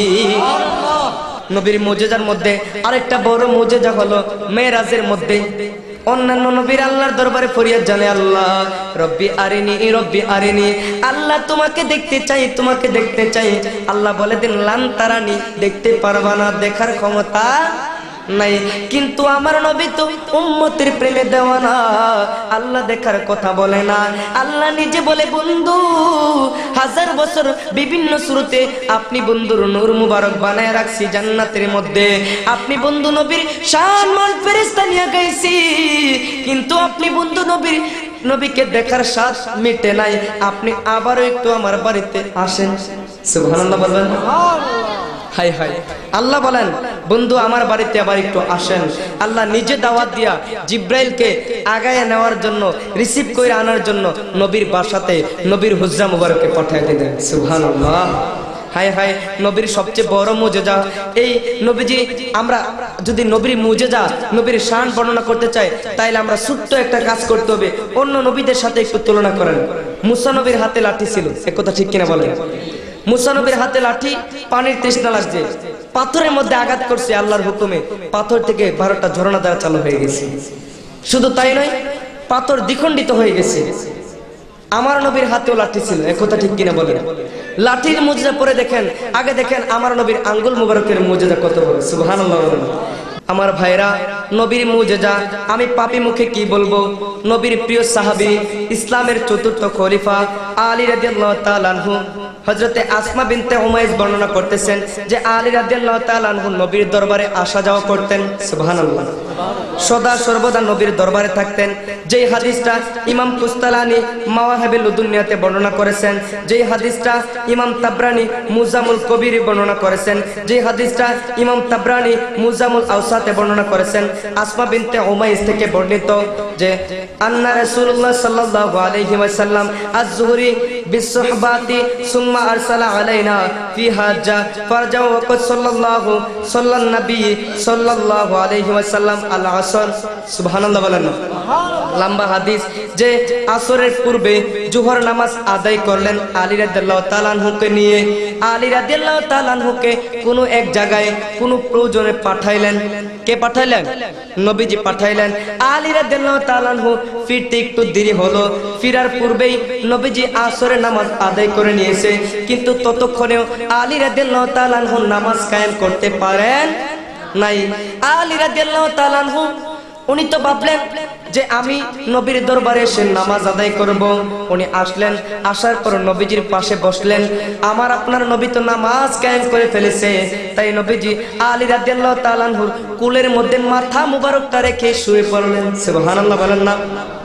নবীর মুজিজার মধ্যে আরেকটা বড় মুজিজা হলো মেরাজের মধ্যে অন্যান্য নবীর আল্লাহর দরবারে ফরিয়াদ জানে আল্লাহ রব্বি আরিনি আল্লাহ তোমাকে দেখতে চাই আল্লাহ বলে দেন লান তারানি দেখতে পারবা না দেখার ক্ষমতা নাই কিন্তু আমার নবী তো উম্মতের প্রেমে দেওয়ানা আল্লাহ দেখার কথা বলে না আল্লাহ নিজে বলে বন্ধু হাজার বছর বিভিন্ন সূরতে আপনি বন্ধুর নূর মুবারক বানায় রাখছি জান্নাতের মধ্যে আপনি বন্ধু নবীর সম্মান ফেরেশতা নিয়ে গাইছি কিন্তু আপনি বন্ধু নবীকে দেখার স্বাদ মিটে নাই আপনি আবারও একটু আমার বাড়িতে আসেন সুবহানাল্লাহ বলবেন হাই হাই আল্লাহ বলেন বন্ধু আমার বাড়িতে আবার একটু আসেন আল্লাহ নিজে দাওয়াত দিয়া জিব্রাইলকে আগায় নেওয়ার জন্য রিসিভ করে আনার জন্য নবীর বাসাতে নবীর হুজরা মুবারকে পাঠিয়ে দিলেন সুবহানাল্লাহ হাই হাই নবীর সবচেয়ে বড় মুজিজা এই নবীজি আমরা যদি নবীর মুজিজা নবীর শান বর্ণনা করতে চাই তাইলে আমরা ছোট্ট একটা কাজ করতে হবে অন্য নবীদের সাথে একটু তুলনা করেন মুসা নবীর হাতে লাঠি ছিল এ কথা ঠিক কিনা বলেন মুসা নবীর হাতে লাঠি পানির তৃষ্ণা লাগছে পাথরের মধ্যে আঘাত করছে আল্লাহর হুকুমে পাথর থেকে 12টা ঝর্ণা দ্বারা চালু হয়ে গেছে শুধু তাই নয় পাথর দ্বিখণ্ডিত হয়ে গেছে আমার নবীর হাতেও লাঠি ছিল এ কথা ঠিক কিনা বলেন লাঠির মুজিজা পরে দেখেন আগে দেখেন আমার নবীর আঙ্গুল মুবারকের মুজিজা কত বড় সুবহানাল্লাহ আমার ভাইরা নবীর মুজিজা আমি পাপী মুখে কি বলবো নবীর প্রিয় সাহাবী ইসলামের চতুর্থ খলিফা আলী রাদিয়াল্লাহু তাআলা আনহু হযরতে আসমা বিনতে উমাইস বর্ণনা করতেছেন যে আলী রাদিয়াল্লাহু তাআলা আনহু নবীর দরবারে আসা যাওয়া করতেন সুবহানাল্লাহ সদা সর্বদা নবীর দরবারে থাকতেন। যেই হাদিসটা ইমাম কুস্তালানি মাওয়াহিবুল লুদুনিয়াতে বর্ণনা করেছেন, যেই হাদিসটা ইমাম তাবরানি মুজামুল কবিরে বর্ণনা করেছেন, যেই হাদিসটা ইমাম তাবরানি মুজামুল আওসাতে বর্ণনা করেছেন, আসমা বিনতে উমাইস থেকে বর্ণিত যে আন্না রাসূলুল্লাহ সাল্লাল্লাহু আলাইহি ওয়াসাল্লাম আয-যুহরি বিস-সুহবাতি সুম্মা আরসালা আলাইনা ফি হাজ্জা ফারজাউ ওয়াকাত সাল্লাল্লাহু নবী সাল্লাল্লাহু আলাইহি ওয়াসাল্লাম আল আসর। সুবহানাল্লাহ বলেন না। লম্বা হাদিস যে আসরের পূর্বে জোহর নামাজ আদায় করলেন আলী রাদিয়াল্লাহু তাআলা আনহুকে নিয়ে। আলী রাদিয়াল্লাহু তাআলা আনহুকে কোনো এক জায়গায় কোনো প্রয়োজনে পাঠাইলেন। কে পাঠাইলেন? নবীজি পাঠাইলেন। আলী রাদিয়াল্লাহু তাআলা আনহু ফিরতে একটু দেরি হলো। ফিরার পূর্বেই নবীজি আসরের নামাজ আদায় করে নিয়েছে, কিন্তু ততক্ষণেও আলী রাদিয়াল্লাহু তাআলা আনহু নামাজ কায়েম করতে পারেন নাই। আলী রাদিয়াল্লাহু তাআলা আনহু উনি তো ভাবলেন যে আমি নবীর দরবারে এসে নামাজ আদায় করব। উনি আসলেন, আসার পর নবীজির পাশে বসলেন। আমার আপনার নবী তো নামাজ কায়েম করে ফেলেছে, তাই নবীজি আলী রাদিয়াল্লাহু তাআলা আনহুর কোলের মধ্যে মাথা মুবারকটা রেখে শুয়ে পড়লেন। সুবহানাল্লাহ বলেন না।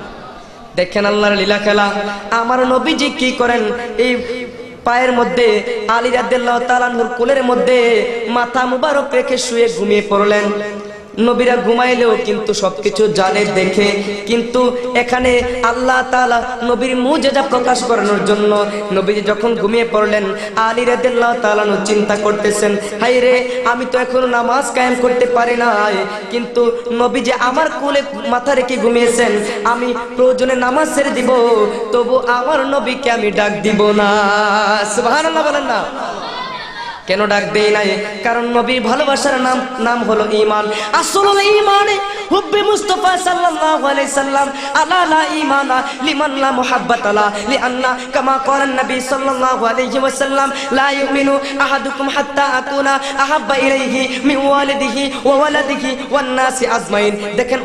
দেখেন আল্লাহর লীলা খেলা। আমার নবীজি কি করেন, এই পায়ের মধ্যে আলী রাদিয়াল্লাহু তাআলা আনহুর কোলের মধ্যে মাথা মুবারক রেখে শুয়ে ঘুমিয়ে পড়লেন। নবীরা ঘুমাইলেও কিন্তু সবকিছু জানে দেখে, কিন্তু এখানে আল্লাহ তাআলা নবীর মুজিজা প্রকাশ করানোর জন্য নবীজি যখন ঘুমিয়ে পড়লেন, আলী রাদিয়াল্লাহু তাআলা চিন্তা করতেছেন, হায় রে, আমি তো এখনো নামাজ কায়েম করতে পারি নাই, কিন্তু নবীজি আমার কোলে মাথা রেখে ঘুমিয়েছেন, আমি প্রয়োজনে নামাজ ছেড়ে দিব, তবু আমার নবীকে আমি ডাক দিব না। সুবহানাল্লাহ বলেন না। কেন ডাক দেই নাই? কারণ নবীর ভালোবাসার নাম হলো ঈমান। আসলুল ঈমানে হুব্বে মুস্তাফা সাল্লাল্লাহু আলাইহি সাল্লাম আলা লা ঈমানা লিমান লা মুহাব্বাতা লা লিআন্না কামা ক্বালা নবী সাল্লাল্লাহু আলাইহি ওয়াসাল্লাম লা ইউমিনু আহাদুকুম হাত্তা আকুনা আহাব্বা ইলাইহি মিন ওয়ালিদিহি ওয়া ওয়ালাদিহি ওয়ান নাসি আজমাইন। দেখেন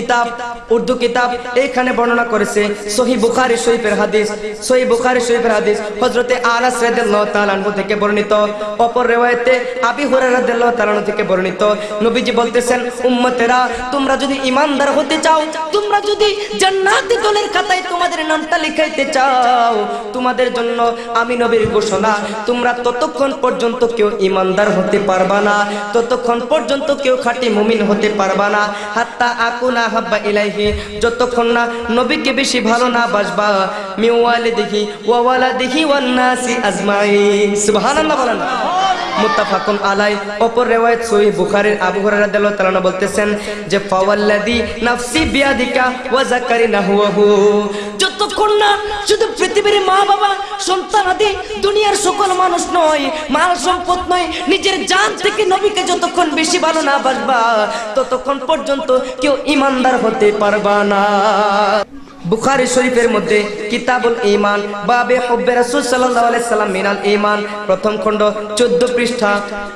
উর্দু কিতাব এখানে বর্ণনা করেছে সহিহ বুখারী শরীফের হাদিস, সহিহ বুখারী শরীফের হাদিস হযরতে আনাস রাদিয়াল্লাহু তাআলা আনহু থেকে বর্ণিত। অপর রিওয়ায়াতে আবি হুরায়রা রাদিয়াল্লাহু তাআলা থেকে বর্ণিত, নবীজি বলতেছেন, উম্মতেরা, তোমরা যদি ঈমানদার হতে চাও, তোমরা যদি জান্নাতি দলের খাতায় তোমাদের নামটা লিখাইতে চাও, তোমাদের জন্য আমি নবীর ঘোষণা, তোমরা ততক্ষণ পর্যন্ত কেউ ঈমানদার হতে পারবা না, ততক্ষণ পর্যন্ত কেউ খাঁটি মুমিন হতে পারবা না, হাত্তা আকুনা হাব্বা ইলাইহি, যতক্ষণ না নবীকে বেশি ভালো না বাসবা, মিন ওয়ালিদিহি ওয়া ওয়ালাদিহি ওয়ান নাসি আজমাইন। সুবহানাল্লাহ বলেন। মুত্তাফাকুন আলাই। অপর রিওয়ায়াত সহিহ বুখারীর আবু হুরায়রা রাদিয়াল্লাহু তাআলা বলতেছেন যে ফাওয়াল্লাযী নাফসি বিয়াদিকা ওয়া যাকারিনাহু, যতক্ষণ না শুধু পৃথিবীর মা বাবা সন্তান আদি দুনিয়ার সকল মানুষ নয়, মাল সম্পদ নয়, নিজের জান থেকে নবীকে যতক্ষণ বেশি ভালো না বাসবা, ততক্ষণ পর্যন্ত কেউ ঈমানদার হতে পারবা না। বুখারী শরীফের মধ্যে কিতাবুল ঈমান বাবে হুব্বে রাসূল সাল্লাল্লাহু আলাইহি সাল্লাম মিনাল ঈমান, প্রথম খণ্ড 14 পৃষ্ঠা।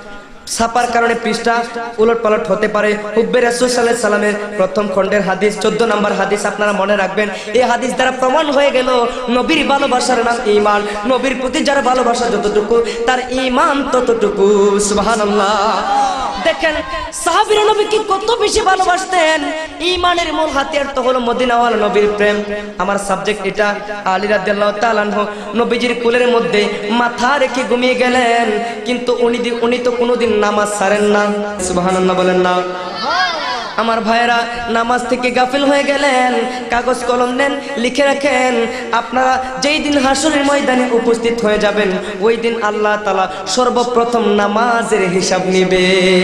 ছাপার কারণে পৃষ্ঠা উলটপালট হতে পারে। হুব্বে রাসূল সাল্লাল্লাহু আলাইহি সাল্লামের প্রথম খণ্ডের হাদিস 14 নম্বর হাদিস আপনারা মনে রাখবেন। এই হাদিস দ্বারা প্রমাণ হয়ে গেল নবীর ভালোবাসার নাম ঈমান। নবীর প্রতি যার ভালোবাসা যতটুকু, তার ঈমান ততটুকু। সুবহানাল্লাহ। দেখেন সাহাবীরা নবীকে কত বেশি ভালোবাসতেন। ঈমানের মূল হাতিয়ার তো হলো মদিনাওয়ালা নবীর প্রেম। আমার সাবজেক্ট এটা। আলী রাদিয়াল্লাহু তাআলা আনহু নবীজির কোলের মধ্যে মাথা রেখে ঘুমিয়ে গেলেন, কিন্তু উনি তো কোনোদিন নামাজ ছাড়েন না। সুবহানাল্লাহ বলেন না। আমার ভাইয়েরা, নামাজ থেকে গাফিল হয়ে গেলেন, কাগজ কলম নেন, লিখে রাখেন। আপনারা যেই দিন হাসরের ময়দানে উপস্থিত হয়ে যাবেন, ওই দিন আল্লাহ তাআলা সর্বপ্রথম নামাজের হিসাব নেবে।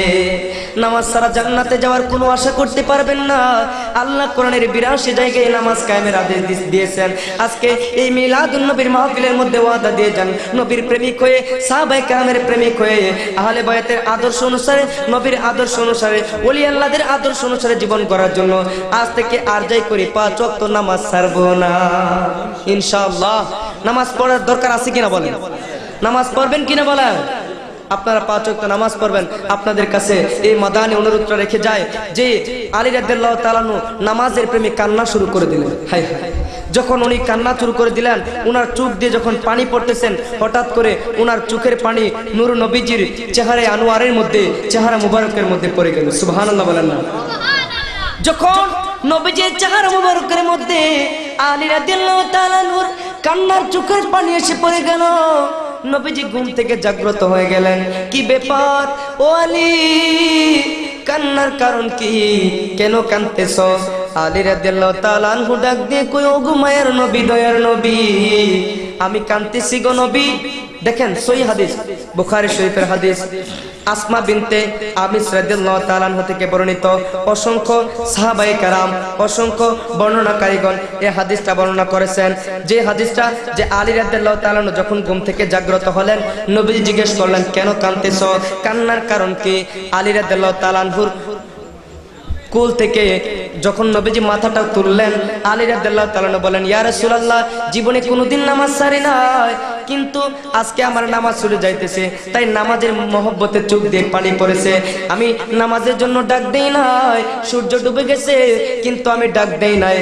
নামাজ ছাড়া জান্নাতে যাওয়ার কোনো আশা করতে পারবেন না। আল্লাহ কোরআনের 82 জায়গায় নামাজ কায়েমের আদেশ দিয়েছেন। আজকে এই মিলাদুন নবীর মাহফিলের মধ্যে ওয়াদা দিয়ে যান, নবীর প্রেমিক হয়ে, সাহাবায়ে কেরামের প্রেমিক হয়ে, আহলে বায়াতের আদর্শ অনুসারে, নবীর আদর্শ অনুসারে, ওলি আল্লাহদের আদর্শ অনুসারে জীবন করার জন্য আজ থেকে আর যাই করি 5 ওয়াক্ত নামাজ ছাড়বো না ইনশাআল্লাহ। নামাজ পড়ার দরকার আছে কিনা বলেন? নামাজ পড়বেন কিনা বলেন? আপনারা 5 ওয়াক্ত নামাজ পড়বেন। আপনাদের কাছে এই মাদানী অনুরোধটা রেখে যায় যে আলী রাদিয়াল্লাহু তাআলা নামাজের প্রেমে কান্না শুরু করে দিলেন। হায় হায়, যখন উনি কান্না শুরু করে দিলেন, উনার চোখ দিয়ে যখন পানি পড়তেছেন, হঠাৎ করে উনার চোখের পানি নূর নবীজির চেহারা আনোয়ারের মধ্যে, চেহারা মুবারকের মধ্যে পড়ে গেল। সুবহানাল্লাহ বলেন না। যখন নবীজির চেহারা মুবারকের মধ্যে আলী রাদিয়াল্লাহু তাআলা নূর কান্নার চোখের পানি এসে পড়ে গেল। নবীজি ঘুম থেকে জাগ্রত হয়ে গেলেন। কি ব্যাপার ও আলী, কান্নার কারণ কি, কেন কাঁদতেছ? আলী রাদিয়াল্লাহু তাআলা আনহু ডাক দিয়ে কই, ও গো মায়ের নবী, দয়ার নবী, আমি কাঁদতেছি গো নবী। দেখেন সহিহ হাদিস, বুখারী শরীফের হাদিস, আসমা বিনতে আবিস রাদিয়াল্লাহু তাআলা আনহা থেকে বর্ণিত। অসংখ্য সাহাবায়ে কেরাম, অসংখ্য বর্ণনাকারীগণ এই হাদিসটা বর্ণনা করেছেন। যে হাদিসটা যে আলী রাদিয়াল্লাহু তাআলা যখন ঘুম থেকে জাগ্রত হলেন, নবীজি জিজ্ঞেস করলেন কেন কাঁদতেছো, কান্নার কারণ কি? আলী রাদিয়াল্লাহু তাআলা আনহুর কুল থেকে যখন নবীজি মাথাটা তুললেন, আলী রাদিয়াল্লাহু তাআলা বলেন, ইয়া রাসূলুল্লাহ, জীবনে কোনোদিন নামাজ ছাড়ি নাই, কিন্তু আজকে আমার নামাজ ছুটে যাইতেছে, তাই নামাজের মহব্বতে চোখ দিয়ে পানি পড়েছে। আমি নামাজের জন্য ডাক দেই নাই, সূর্য ডুবে গেছে কিন্তু আমি ডাক দেই নাই,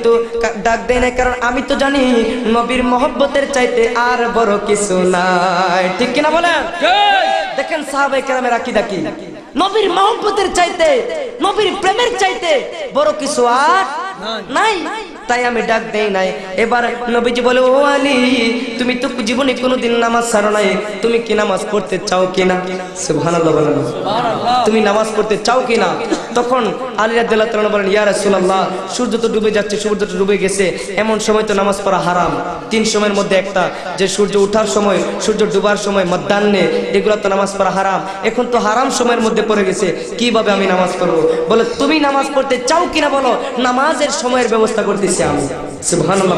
কারণ আমি তো জানি নবীর মহব্বতের চাইতে আর বড় কিছু নাই। ঠিক কিনা বলেন? দেখেন সাহাবায়ে কেরামের আকীদা কি, নবীর মহব্বতের চাইতে, নবীর প্রেমের চাইতে বড় কিছু আর নাই, তাই আমি ডাক দেই নাই। এবার নবীজি বলে, ও আলী, তুমি তো জীবনে কোনোদিন নামাজ ছাড়ো নাই, তুমি কি নামাজ পড়তে চাও কিনা? সুবহানাল্লাহ বলেন, তুমি নামাজ পড়তে চাও কিনা? তখন আলী রাদিয়াল্লাহু তাআলা বলেন, ইয়া রাসূলুল্লাহ, সূর্য তো ডুবে যাচ্ছে, সূর্য তো ডুবে গেছে, এমন সময় তো নামাজ পড়া হারাম। 3 সময়ের মধ্যে একটা, যে সূর্য ওঠার সময়, সূর্য ডুবার সময়, মধ্যাহ্নে, এগুলো তো নামাজ পড়া হারাম। এখন তো হারাম সময়ের মধ্যে পড়ে গেছে, কিভাবে আমি নামাজ পড়বো? বলে, তুমি নামাজ পড়তে চাও কিনা বলো, নামাজের সময়ের ব্যবস্থা করতেছি আমি। সুবহানাল্লাহ।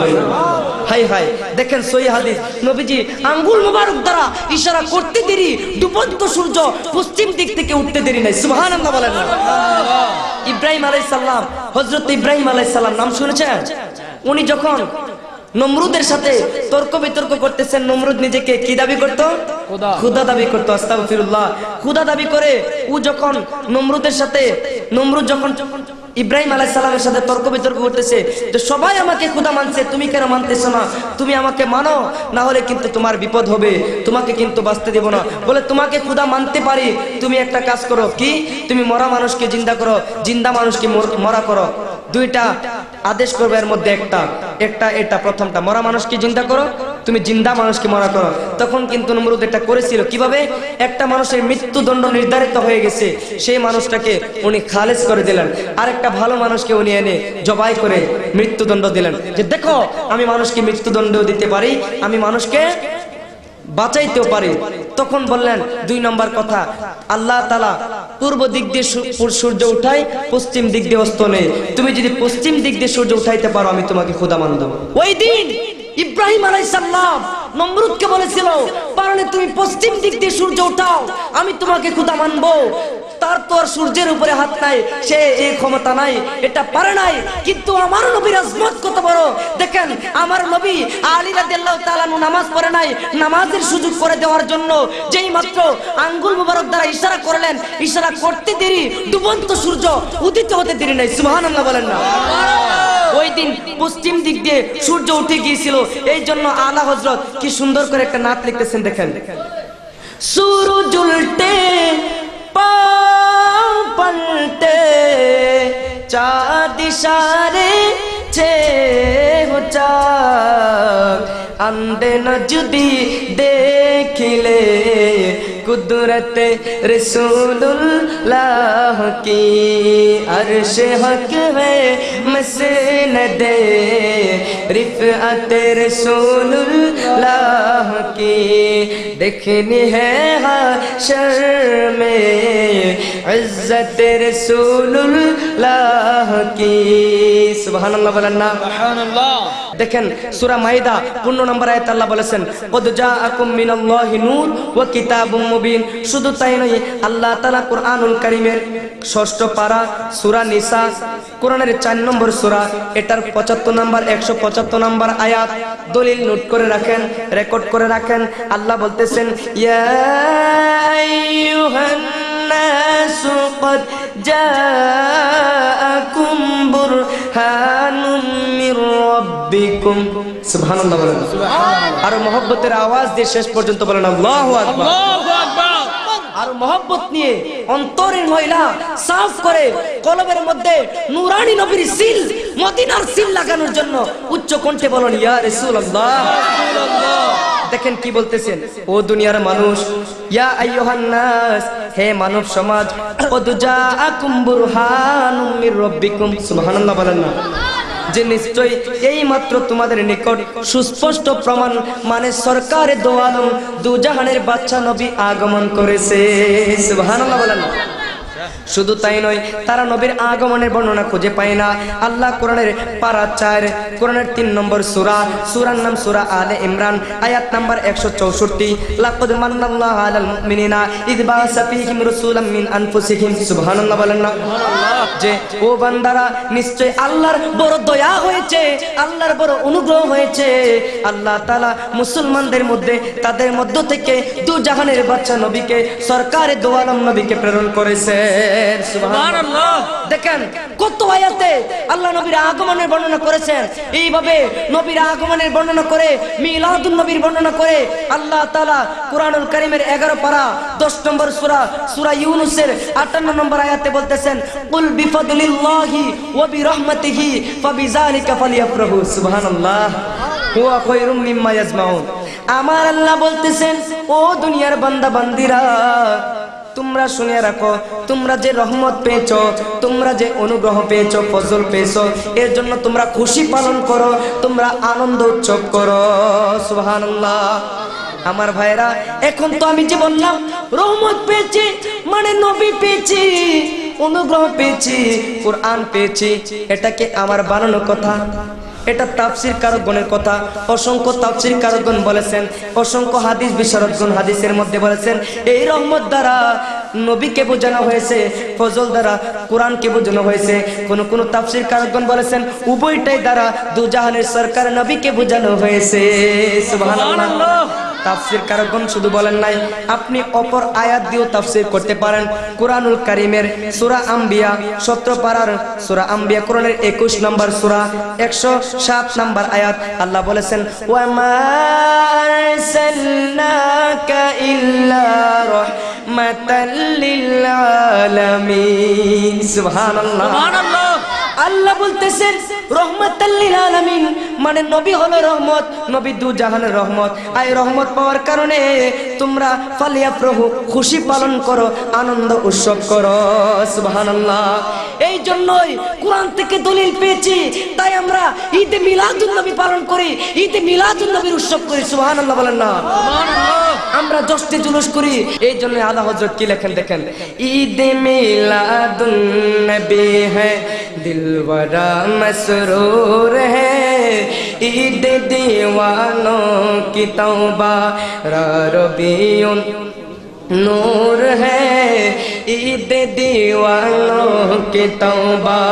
হাই হাই, দেখেন সহিহ হাদিস, নবীজি আঙ্গুল মোবারক দ্বারা ইশারা করতে দেরি ডুবন্ত সূর্য পশ্চিম দিক থেকে উঠতে দেরি নাই। সুবহানাল্লাহ বলেন না? ইব্রাহিম আলাইহিস সালাম, হযরত ইব্রাহিম আলাইহিস সালাম নাম শুনেছেন? উনি যখন নমরুদের সাথে তর্ক বিতর্ক করতেছেন, নমরুদ নিজেকে কি দাবি করতো? খোদা দাবি করতো। আস্তাগফিরুল্লাহ। খোদা দাবি করে ও যখন নমরুদের সাথে, নমরুদ যখন ইব্রাহিম আলাইহিস সালামের সাথে তর্ক বিতর্ক করতেছে, যে সবাই আমাকে খোদা মানছে, তুমি কেন মানতেছ না? তুমি আমাকে মানো, না হলে কিন্তু তোমার বিপদ হবে, তোমাকে কিন্তু বাঁচতে দেব না। বলে, তোমাকে খোদা মানতে পারি, তুমি একটা কাজ করো, কি? তুমি মরা মানুষকে জিন্দা করো, জিন্দা মানুষকে মরা করো। দুইটা আদেশ করবে, এর মধ্যে একটা এটা প্রথমটা, মরা মানুষকে জিন্দা করো, তুমি জিন্দা মানুষকে মরা করো। তখন কিন্তু নমরুদ এটা করেছিল। কিভাবে? একটা মানুষের মৃত্যুদণ্ড নির্ধারিত হয়ে গেছে, সেই মানুষটাকে উনি খালেজ করে দিলেন, আরেকটা ভালো মানুষকে উনি এনে জবাই করে মৃত্যুদণ্ড দিলেন, যে দেখো আমি মানুষকে মৃত্যুদণ্ড দিতে পারি, আমি মানুষকে বাঁচাইতেও পারি। তখন বললেন 2 নম্বর কথা, আল্লাহ তাআলা পূর্ব দিক দিয়ে সূর্য উঠায়, পশ্চিম দিক দিয়ে অস্ত নেই, তুমি যদি পশ্চিম দিক দিয়ে সূর্য উঠাইতে পারো, আমি তোমাকে খোদা মানব। ওই দিন ইব্রাহিম আলাইহিস সালাম নমরুদকে বলেছিল, পারলে তুমি পশ্চিম দিক দিয়ে সূর্য উঠাও, আমি তোমাকে খোদা মানব। তার তো আর সূর্যের উপরে হাত নাই, সে এই ক্ষমতা নাই, এটা পারে নাই। কিন্তু আমার নবীর আজমত কত বড় দেখেন। আমার নবী আলী রাদিয়াল্লাহু তাআলা নামাজ পড়ে নাই, নামাজের সুযোগ করে দেওয়ার জন্য যেই মাত্র আঙ্গুল মোবারক দ্বারা ইশারা করলেন, ইশারা করতে দেরি ডুবন্ত সূর্য উদিত হতে দেরি নাই। সুবহানাল্লাহ বলেন না? ওই দিন পশ্চিম দিক দিয়ে সূর্য উঠে গিয়েছিল, এই জন্য আলা হযরত কি সুন্দর করে একটা নাত লিখতেছেন, দেখেন, সূরজ উল্টে पलटे चाँद इशारे छे हो चाँद अंधे नजदी देखिले कुदरत रसूलुल्लाह की अर्श हक है मसनदे रिफ़अत रसूलुल्लाह की देखनी है हाशर में इज्जत रसूलुल्लाह की। सुबहानाल्लाह বলেন না? সুবহানাল্লাহ। দেখেন সূরা মাইদা 15 নম্বর আয়াতে আল্লাহ বলেছেন, কদ জাআকুম মিনাল্লাহি নূর ওয়া কিতাবুম মুবিন। শুধু তাই নয়, আল্লাহ তাআলা কুরআনুল কারীমের 6ষ্ঠ পারা সূরা নিসা, কোরআনের 4 নম্বর সূরা, এটার 75 নম্বর 175 নম্বর আয়াত দলিল নোট করে রাখেন, রেকর্ড করে রাখেন। আল্লাহ বলতেছেন, ইয়া আইয়ুহান নাসু ক্বাদ জাআকুম বুরহানুম মির রাব্বিকুম। সুবহানাল্লাহ বলেন। সুবহানাল্লাহ। আর মহব্বতের আওয়াজ দিয়ে শেষ পর্যন্ত বলেন আল্লাহু আকবার। আল্লাহু আকবার। আর মহব্বত নিয়ে অন্তরের ময়লা সাফ করে কলবের মধ্যে নূরানী নবীর সিল, মদিনার সিল লাগানোর জন্য উচ্চ কণ্ঠে বলেন ইয়া রাসূলুল্লাহ। দেখেন কি বলতেছেন, ও দুনিয়ার মানুষ, ইয়া আইয়ুহান নাস, হে মানব সমাজ, কদ জাআকুম বুরহানুম মির রাব্বিকুম, সুবহানাল্লাহ বলেন না, যে নিশ্চয় এই মাত্র তোমাদের নিকট সুস্পষ্ট প্রমাণ মানে সরকারে দো আলম দু জাহানের বাদশা নবী আগমন করেছে, সুবহানাল্লাহ বলেন না। শুধু তাই নয়, তারা নবীর আগমনের বর্ণনা খুঁজে পায় না। আল্লাহ কোরআনের পারা 4, কোরআনের 3 নম্বর সূরা, সূরার নাম সূরা আলে ইমরান, আয়াত নাম্বার 164, লাকাদ মান্নাল্লাহু আলাল মুমিনিনা ইয বাআসা ফীহিম রাসূলাম মিন আনফুসিহিম, সুবহানাল্লাহ বলেন না। যে ও বান্দারা, নিশ্চয় আল্লাহর বড় দয়া হয়েছে, আল্লাহর বড় অনুগ্রহ হয়েছে, আল্লাহ তাআলা মুসলমানদের মধ্যে তাদের মধ্য থেকে দু জাহানের বাদশা নবীকে, সরকারে দো আলম নবীকে প্রেরণ করেছে, সুবহানাল্লাহ। দেখেন কত আয়াতে আল্লাহ নবীর আগমনের বর্ণনা করেছেন। এইভাবে নবীর আগমনের বর্ণনা করে, মিলাদুন নবীর বর্ণনা করে আল্লাহ তাআলা কুরআনুল কারীমের 11 পারা 10 নম্বর সূরা, সূরা ইউনূসের 58 নম্বর আয়াতে বলতেছেন, কুল বিফাদলিল্লাহি ওয়া বিরহমাতিহি ফাবিযালিকা ফালিয়াফরাহু, সুবহানাল্লাহ, হুয়া খায়রুম মিম্মা ইয়াজমাউন। আমার আল্লাহ বলতেছেন, ও দুনিয়ার বান্দা বান্দিরা, তোমরা শুনে রাখো, তোমরা যে রহমত পেয়েছো, তোমরা যে অনুগ্রহ পেয়েছো, ফজল পেয়েছো, এর জন্য তোমরা খুশি পালন করো, তোমরা আনন্দ উৎসব করো, সুবহানাল্লাহ। আমার ভাইরা, এখন তো আমি যে বললাম রহমত পেয়েছি মানে নবী পেয়েছি, অনুগ্রহ পেয়েছি, কোরআন পেয়েছি, এটা কি আমার বানানো কথা? এটা তাফসীর কারকগণের কথা। অসংখ্য তাফসীর কারকগণ বলেছেন, অসংখ্য হাদিস বিশারদগণ হাদিসের মধ্যে বলেছেন, এই রহমত দ্বারা নবীকে বোঝানো হয়েছে, ফজল দ্বারা কোরআনকে বোঝানো হয়েছে। কোন কোন তাফসীর কারকগণ বলেছেন উভয়টাই দ্বারা দু জাহানের সরকার নবীকে বোঝানো হয়েছে, সুবহানাল্লাহ। তাফসীর কারকগণ শুধু বলেন নাই, আপনি অপর আয়াত দিয়েও তাফসীর করতে পারেন। কুরআনুল কারীমের সূরা আম্বিয়া 17 পারার সূরা আম্বিয়া, কোরআনের 21 নম্বর সূরা 107 নম্বর আয়াত, আল্লাহ বলেছেন, ওয়া মা আরসালনাকা ইল্লা রাহমাতাল লিল আলামিন, সুবহানাল্লাহ, সুবহানাল্লাহ। আল্লাহ বলতেছেন রহমাতাল লিল আলামিন মানে নবী হলো রহমত, নবী দু জাহানের রহমত। আর রহমত পাওয়ার কারণে তোমরা ফালিয়াফরাহু, খুশি পালন করো, আনন্দ উৎসব করো, সুবহানাল্লাহ। এই জন্যই কোরআন থেকে দলিল পেয়েছি, তাই আমরা ঈদে মিলাদুন নবী পালন করি, ঈদে মিলাদুন নবীর উৎসব করি, সুবহানাল্লাহ বলেন না, সুবহানাল্লাহ। আমরা জশ্নে জুলুস করি। এই জন্য আলা হযরত কি লেখেন দেখেন, ঈদে মিলাদুন নবী হ্যায় दिलवरा मसरूर है, ईद दीवानों की तौबा रबीउन नूर है, ईद दीवानों की तौबा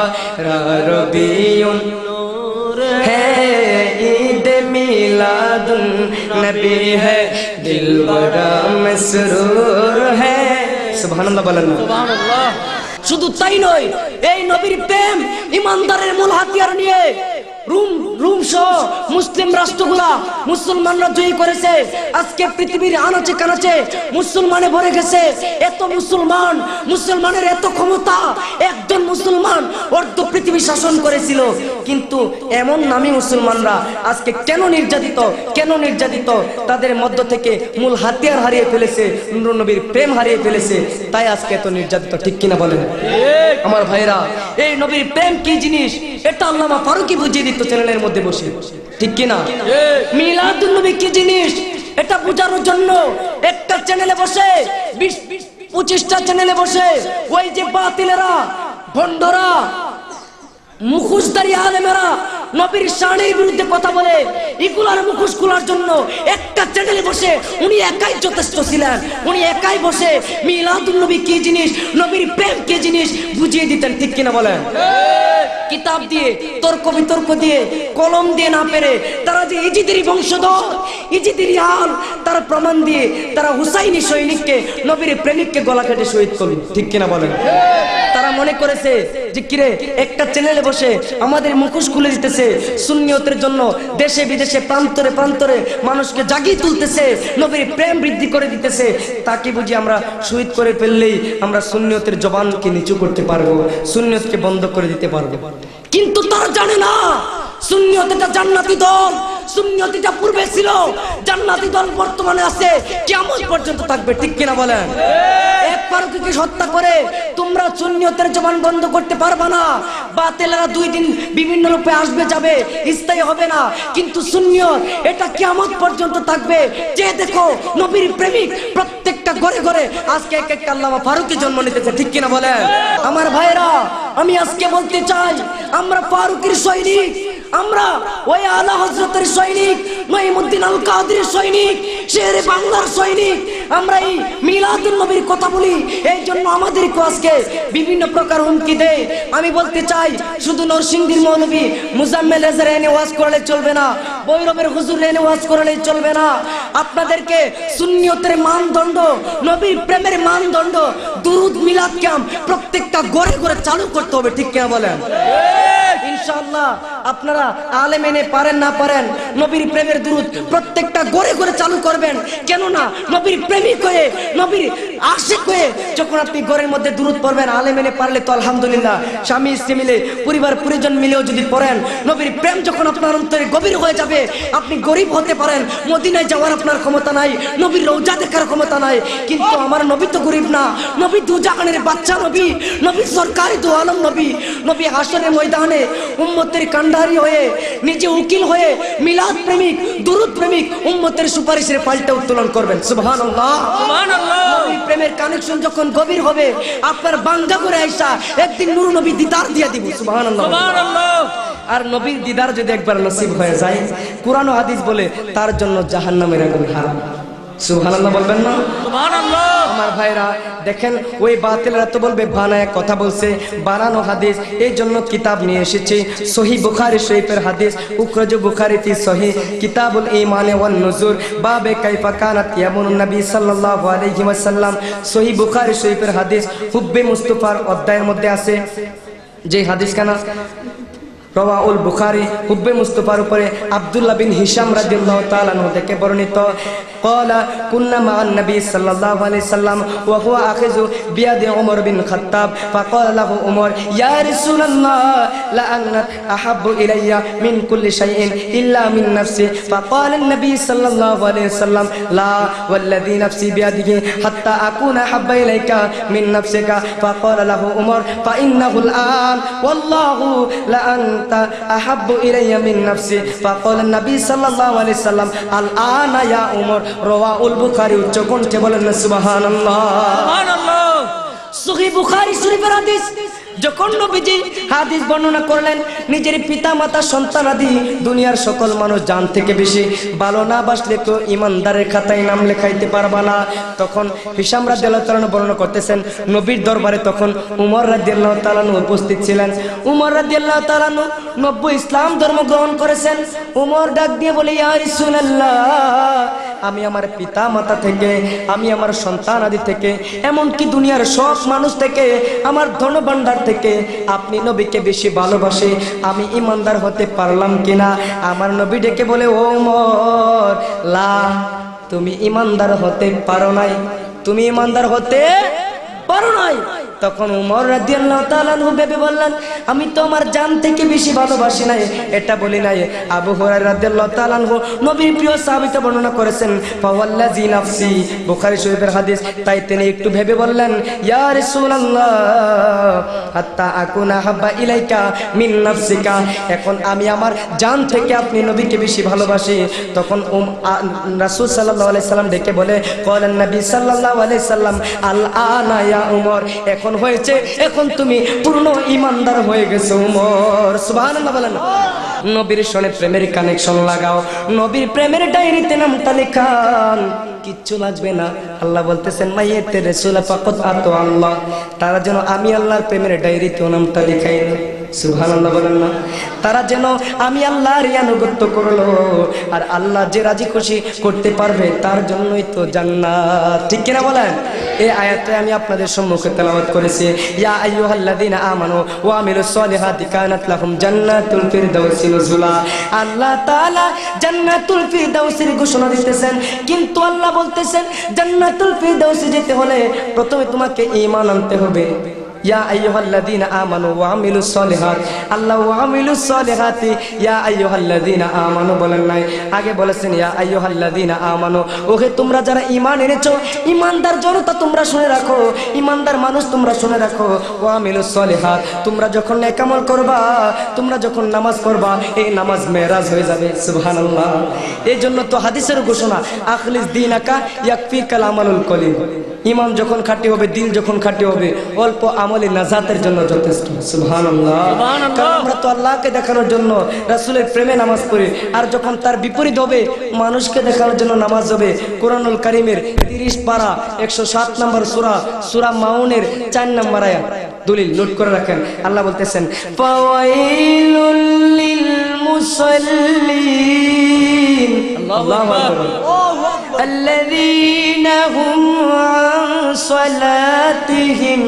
रबीउन नूर है, ईद मिलादुन नबी है दिलवरा मसरूर है, सुबहानाल्लाह बोलें सुबहानाल्लाह। শুধু তাই নয়, এই নবীর প্রেম ইমানদারের মূল হাতিয়ার নিয়ে রোম সহ মুসলিম রাষ্ট্রগুলা মুসলমানরা জয়ী করেছে। আজকে পৃথিবীর আনাচে কানাচে মুসলমানে ভরে গেছে। এত মুসলমান, মুসলমানের এত ক্ষমতা, একজন মুসলমান অর্ধ পৃথিবী শাসন করেছিল। কিন্তু এমন নামী মুসলমানরা আজকে কেন নির্যাতিত, কেন নির্যাতিত? তাদের মধ্য থেকে মূল হাতিয়ার হারিয়ে ফেলেছে, নূর নবীর প্রেম হারিয়ে ফেলেছে, তাই আজকে এত নির্যাতিত। ঠিক কিনা বলেন আমার ভাইরা? এই নবীর প্রেম কি জিনিস এটা আল্লামা ফারুকী বুঝিয়ে দিত চ্যানেলের মধ্যে বসে, ঠিক কিনা? মিলাদুন নবী কি জিনিস এটা বোঝানোর জন্য একটা চ্যানেলে বসে 20-25টা চ্যানেলে বসে ওই যে বাতিলেরা, ভণ্ডরা, মুখোশধারী আলেমেরা নবীর শানের বিরুদ্ধে কথা বলে, এগুলার মুখোশ খোলার জন্য একটা চ্যানেলে বসে উনি একাই যথেষ্ট ছিলেন। উনি একাই বসে মিলাদুন নবী কি জিনিস, নবীর প্রেম কি জিনিস বুঝিয়ে দিতেন, ঠিক কিনা বলেন? কিতাব দিয়ে, তর্ক বিতর্ক দিয়ে, কলম দিয়ে না পেরে তারা যে ইজিদেরই বংশধর, ইজিদেরই আল, তার প্রমাণ দিয়ে তারা হুসাইনি সৈনিককে, নবীর প্রেমিককে গলা কেটে শহীদ করল, ঠিক কিনা বলেন? তারা মনে করেছে যে কিরে একটা চ্যানেলে বসে আমাদের মুখোশ খুলে দিতেছে, সুন্নিয়তের জন্য দেশে বিদেশে প্রান্তরে প্রান্তরে মানুষকে জাগিয়ে তুলতেছে, নবীর প্রেম বৃদ্ধি করে দিতেছে, তাকে বুঝি আমরা শহীদ করে ফেললেই আমরা সুন্নিয়তের জবানকে নিচু করতে পারবো, সুন্নিয়তকে বন্ধ করে দিতে পারবো। কিন্তু তারা জানে না সুন্নিয়ত এটা জান্নাতি দল, সুন্নিয়ত এটা পূর্বে ছিল, জান্নাতি দল বর্তমানে আছে, কিয়ামত পর্যন্ত থাকবে। ঠিক কিনা বলেন? এক ফারুকীকে হত্যা করে তোমরা সুন্নিয়তের জবান বন্ধ করতে পারবে না। বাতিলেরা 2 দিন বিভিন্ন রূপে আসবে যাবে, স্থায়ী হবে না, কিন্তু সুন্নিয়ত এটা কিয়ামত পর্যন্ত থাকবে। যে দেখো নবীর প্রেমিক প্রত্যেকটা ঘরে ঘরে আজকে এক একটা আল্লামা ফারুকী জন্ম নিতেছে। ঠিক কিনা বলেন? আমার ভাইরা, আমি আজকে বলতে চাই আমরা ফারুকীর সৈনিক, আমরা ওই আলা হযরতের সৈনিক, নঈমুদ্দিন আল কাদের সৈনিক, শেরে বাংলার সৈনিক। আমরা এই মিলাদুন নবীর কথা বলি, এই জন্য আমাদেরকে আজকে বিভিন্ন প্রকার হুমকি দেয়। আমি বলতে চাই শুধু নরসিংদীর মৌলবী মুজাম্মেল হেজার এনে ওয়াজ করলে চলবে না, বৈরবের হুজুর এনে ওয়াজ করলে চলবে না। আপনাদেরকে সুন্নিয়তের মানদণ্ড, নবীর প্রেমের মানদণ্ড, দুরুদ মিলাদ ক্যাম্প প্রত্যেকটা ঘরে ঘরে চালু করতে হবে। ঠিক কিনা বলেন? ইনশাআল্লাহ আপনারা আলেম এনে পারেন না পারেন, নবীর প্রেমের দুরুদ প্রত্যেকটা ঘরে ঘরে চালু করবেন। কেন না নবীর প্রেমিক হয়ে, নবীর আশিক হয়ে যখন আপনি ঘরের মধ্যে দুরুদ পড়বেন, আলেম এনে পারলে তো আলহামদুলিল্লাহ, স্বামী স্ত্রী মিলে, পরিবার পরিজন মিলেও যদি পড়েন, নবীর প্রেম যখন আপনার অন্তরে গভীর হয়ে যাবে, আপনি গরিব হতে পারেন, মদিনায় যাওয়ার আপনার ক্ষমতা নাই, নবীর রওজা দেখার ক্ষমতা নাই, কিন্তু আমার নবী তো গরিব না, নবী দুজাহানের বাচ্চা নবী, নবী সরকারি দু আলম নবী, নবী হাসরের ময়দানে উম্মতের কান্ডারি হয়ে, নিজে উকিল হয়ে, মিলাদ প্রেমিক, দুরুদ প্রেমিক, উম্মতের সুপারিশের পাল্টা উত্তোলন করবেন। সুবহানাল্লাহ, সুবহানাল্লাহ। নবীর প্রেমের কানেকশন যখন গভীর হবে, আপনার বান্দা করে আইসা একদিন নূর নবী দিদার দিয়ে দিব। সুবহানাল্লাহ, সুবহানাল্লাহ। আর নবীর দিদার যদি একবার নসিব হয়ে যায়, কুরআন ও হাদিস বলে তার জন্য জাহান্নামের আগুন হারাম। সুবহানাল্লাহ বলবেন না? সুবহানাল্লাহ। আমার ভাইরা দেখেন, ওই বাতিলরা তো বলবে বানায় কথা বলছে, বানানো হাদিস। এই জন্য কিতাব নিয়ে এসেছি, সহিহ বুখারী শরীফের হাদিস, উখরাজ বুখারী ফি সহিহ কিতাবুল ঈমান ওয়ান নুজুর, বাবে কাইফা কানাত ইয়ামুন নবী সাল্লাল্লাহু আলাইহি ওয়াসাল্লাম। সহিহ বুখারী শরীফের হাদিস হুব্বে মুস্তাফার অধ্যায়ের মধ্যে আছে, যে হাদিস কানা রওয়াউল বুখারী, হুব্বে মুস্তাফার উপরে আব্দুল্লাহ বিন হিশাম রাদিয়াল্লাহু তাআলা আনহু থেকে বর্ণিত, ক্বালা কুন্না মা'আন নবী সাল্লাল্লাহু আলাইহি সাল্লাম ওয়া হুয়া আখিযু বিয়াদি উমর বিন খাত্তাব, ফাকালা লাহু উমর ইয়া রাসূলুল্লাহ লা আন্না আহাব্বু ইলাইয়া মিন কুল্লি শাইইন ইল্লা মিন নাফসি, ফাকালা আন-নবী সাল্লাল্লাহু আলাইহি সাল্লাম লা ওয়াল্লাযী নাফসি বিয়াদিহি হাত্তা আকুনা হাব্বা ইলাইকা মিন নাফসিকা, ফাকালা লাহু উমর ফা ইন্নাহুল আন ওয়াল্লাহু লা আহাব্বু ইলাইয়া মিন নাফসি, ফাকালা নবী সাল্লাল্লাহু আলাইহি সাল্লাম আল আনা ইয়া উমর। রাওয়াহুল বুখারী। উচ্চ কণ্ঠে বলেন না সুবহানাল্লাহ, সুবহানাল্লাহ। সহিহ বুখারী শরীফের হাদিস। যখন নবীজি হাদিস বর্ণনা করলেন, নিজের পিতা মাতা সন্তান আদি দুনিয়ার সকল মানুষ জান থেকে বেশি ভালো না বাসলে তো ইমানদারের খাতায় নাম লেখাইতে পারবা না। তখন হিশাম রাদিয়াল্লাহু তাআলা বর্ণনা করতেছেন, নবীর দরবারে তখন উমর রাদিয়াল্লাহু তাআলা উপস্থিত ছিলেন। উমর রাদিয়াল্লাহু তাআলা নব্য ইসলাম ধর্ম গ্রহণ করেছেন। উমর ডাক দিয়ে বলে, ইয়া রাসূলুল্লাহ, আমি আমার পিতা মাতা থেকে, আমি আমার সন্তান আদি থেকে, এমনকি দুনিয়ার সব মানুষ থেকে, আমার ধনভাণ্ডার থেকে আপনি নবীকে বেশি ভালোবাসে, আমি ইমানদার হতে পারলাম কিনা? আমার নবী ডেকে বলে, ও উমর, লা, তুমি ইমানদার হতে পারো নাই, তুমি ইমানদার হতে পারো নাই। তখন উমর রাদিয়াল্লাহু তাআলা আনহু ভেবে বললেন, আমি তো আমার জান থেকে বেশি ভালোবাসি নাই, এটা বলি নাই। আবু হুরায়রা রাদিয়াল্লাহু তাআলা আনহু নবীর প্রিয় সাহাবীতে বর্ণনা করেছেন, ফাওয়াল্লাযী নাফসি, বুখারী শরীফের হাদিস। তাই তিনি একটু ভেবে বললেন, ইয়া রাসূলুল্লাহ হাত্তা আকুনা হাব্বা ইলাইকা মিন নাফসিকা, এখন আমি আমার জান থেকে আপনি নবীকে বেশি ভালোবাসি। তখন রাসূল সাল্লাল্লাহু আলাইহি সাল্লাম ডেকে বলে, ক্বালান নবী সাল্লাল্লাহু আলাইহি সাল্লাম আল আনা ইয়া উমর, এখন হয়েছে, এখন তুমি পূর্ণ ইমানদার হয়ে গেছো উমর। সুবহানাল্লাহ বলেন। নবীর সনে প্রেমের কানেকশন লাগাও, নবীর প্রেমের ডায়েরিতে নামটা লেখান, কিচ্ছু লাগবে না। আল্লাহ বলতেছেন, মাইয়াতে রাসূল ফাকাত আতু আল্লাহ, তারা যেন আমি আল্লাহর প্রেমের ডায়েরিতে নামটা লিখাই। সুবহানাল্লাহ বলেন না। তারা যেন আমি আল্লাহর আনুগত্য করলো, আর আল্লাহ যে রাজি খুশি করতে পারবে তার জন্যই তো জান্নাত, ঠিক কিনা বলেন? এই আয়াতটা আমি আপনাদের সম্মুখে তেলাওয়াত করেছি। ইয়া আইয়ুহাল্লাযীনা আমানু ওয়া আমিলুস সলিহাতি কানাত লাহুম জান্নাতুল ফিরদাউসি নুজুলা। আল্লাহ তাআলা জান্নাতুল ফিরদাউসের ঘোষণা দিতেছেন, কিন্তু আল্লাহ বলতেছেন জান্নাতুল ফিরদাউসে যেতে হলে প্রথমে তোমাকে ঈমান আনতে হবে। ইয়া আইয়ুহাল্লাযীনা আমানু ওয়া আমিলুস সলিহাত, আল্লাহ ওয়া আমিলুস সলিহাতি ইয়া আইয়ুহাল্লাযীনা আমানু বলেন নাই, আগে বলেছেন ইয়া আইয়ুহাল্লাযীনা আমানু। ওহে তোমরা যারা ঈমান এনেছো, ঈমানদার জনতা তোমরা শুনে রাখো, ঈমানদার মানুষ তোমরা শুনে রাখো, ওয়া আমিলুস সলিহাত, তোমরা যখন নেক আমল করবা, তোমরা যখন নামাজ পড়বা, এই নামাজ মেরাজ হয়ে যাবে। সুবহানাল্লাহ। এই জন্য তো হাদিসের ঘোষণা আখলিস দীনাকা ইয়াকফিকাল আমালুল কলিল। ঈমান যখন খাঁটি হবে, দিল যখন খাঁটি হবে, অল্প আমলে নাজাতের জন্য যথেষ্ট। সুবহানাল্লাহ। কারণ আমরা তো আল্লাহকে দেখানোর জন্য রাসূলের প্রেমে নামাজ পড়ি, আর যখন তার বিপরীত হবে, মানুষকে দেখানোর জন্য নামাজ হবে। কোরআনুল কারীমের 30 পারা 107 নম্বর সূরা, সূরা মাউনের 4 নম্বর আয়াত, দলিল নোট করে রাখেন। আল্লাহ বলতেছেন ফাওয়াইলুল লিল মুসাল্লিন, আল্লাহু আকবার, আল্লাযীনা হুম আন সালাতিহিম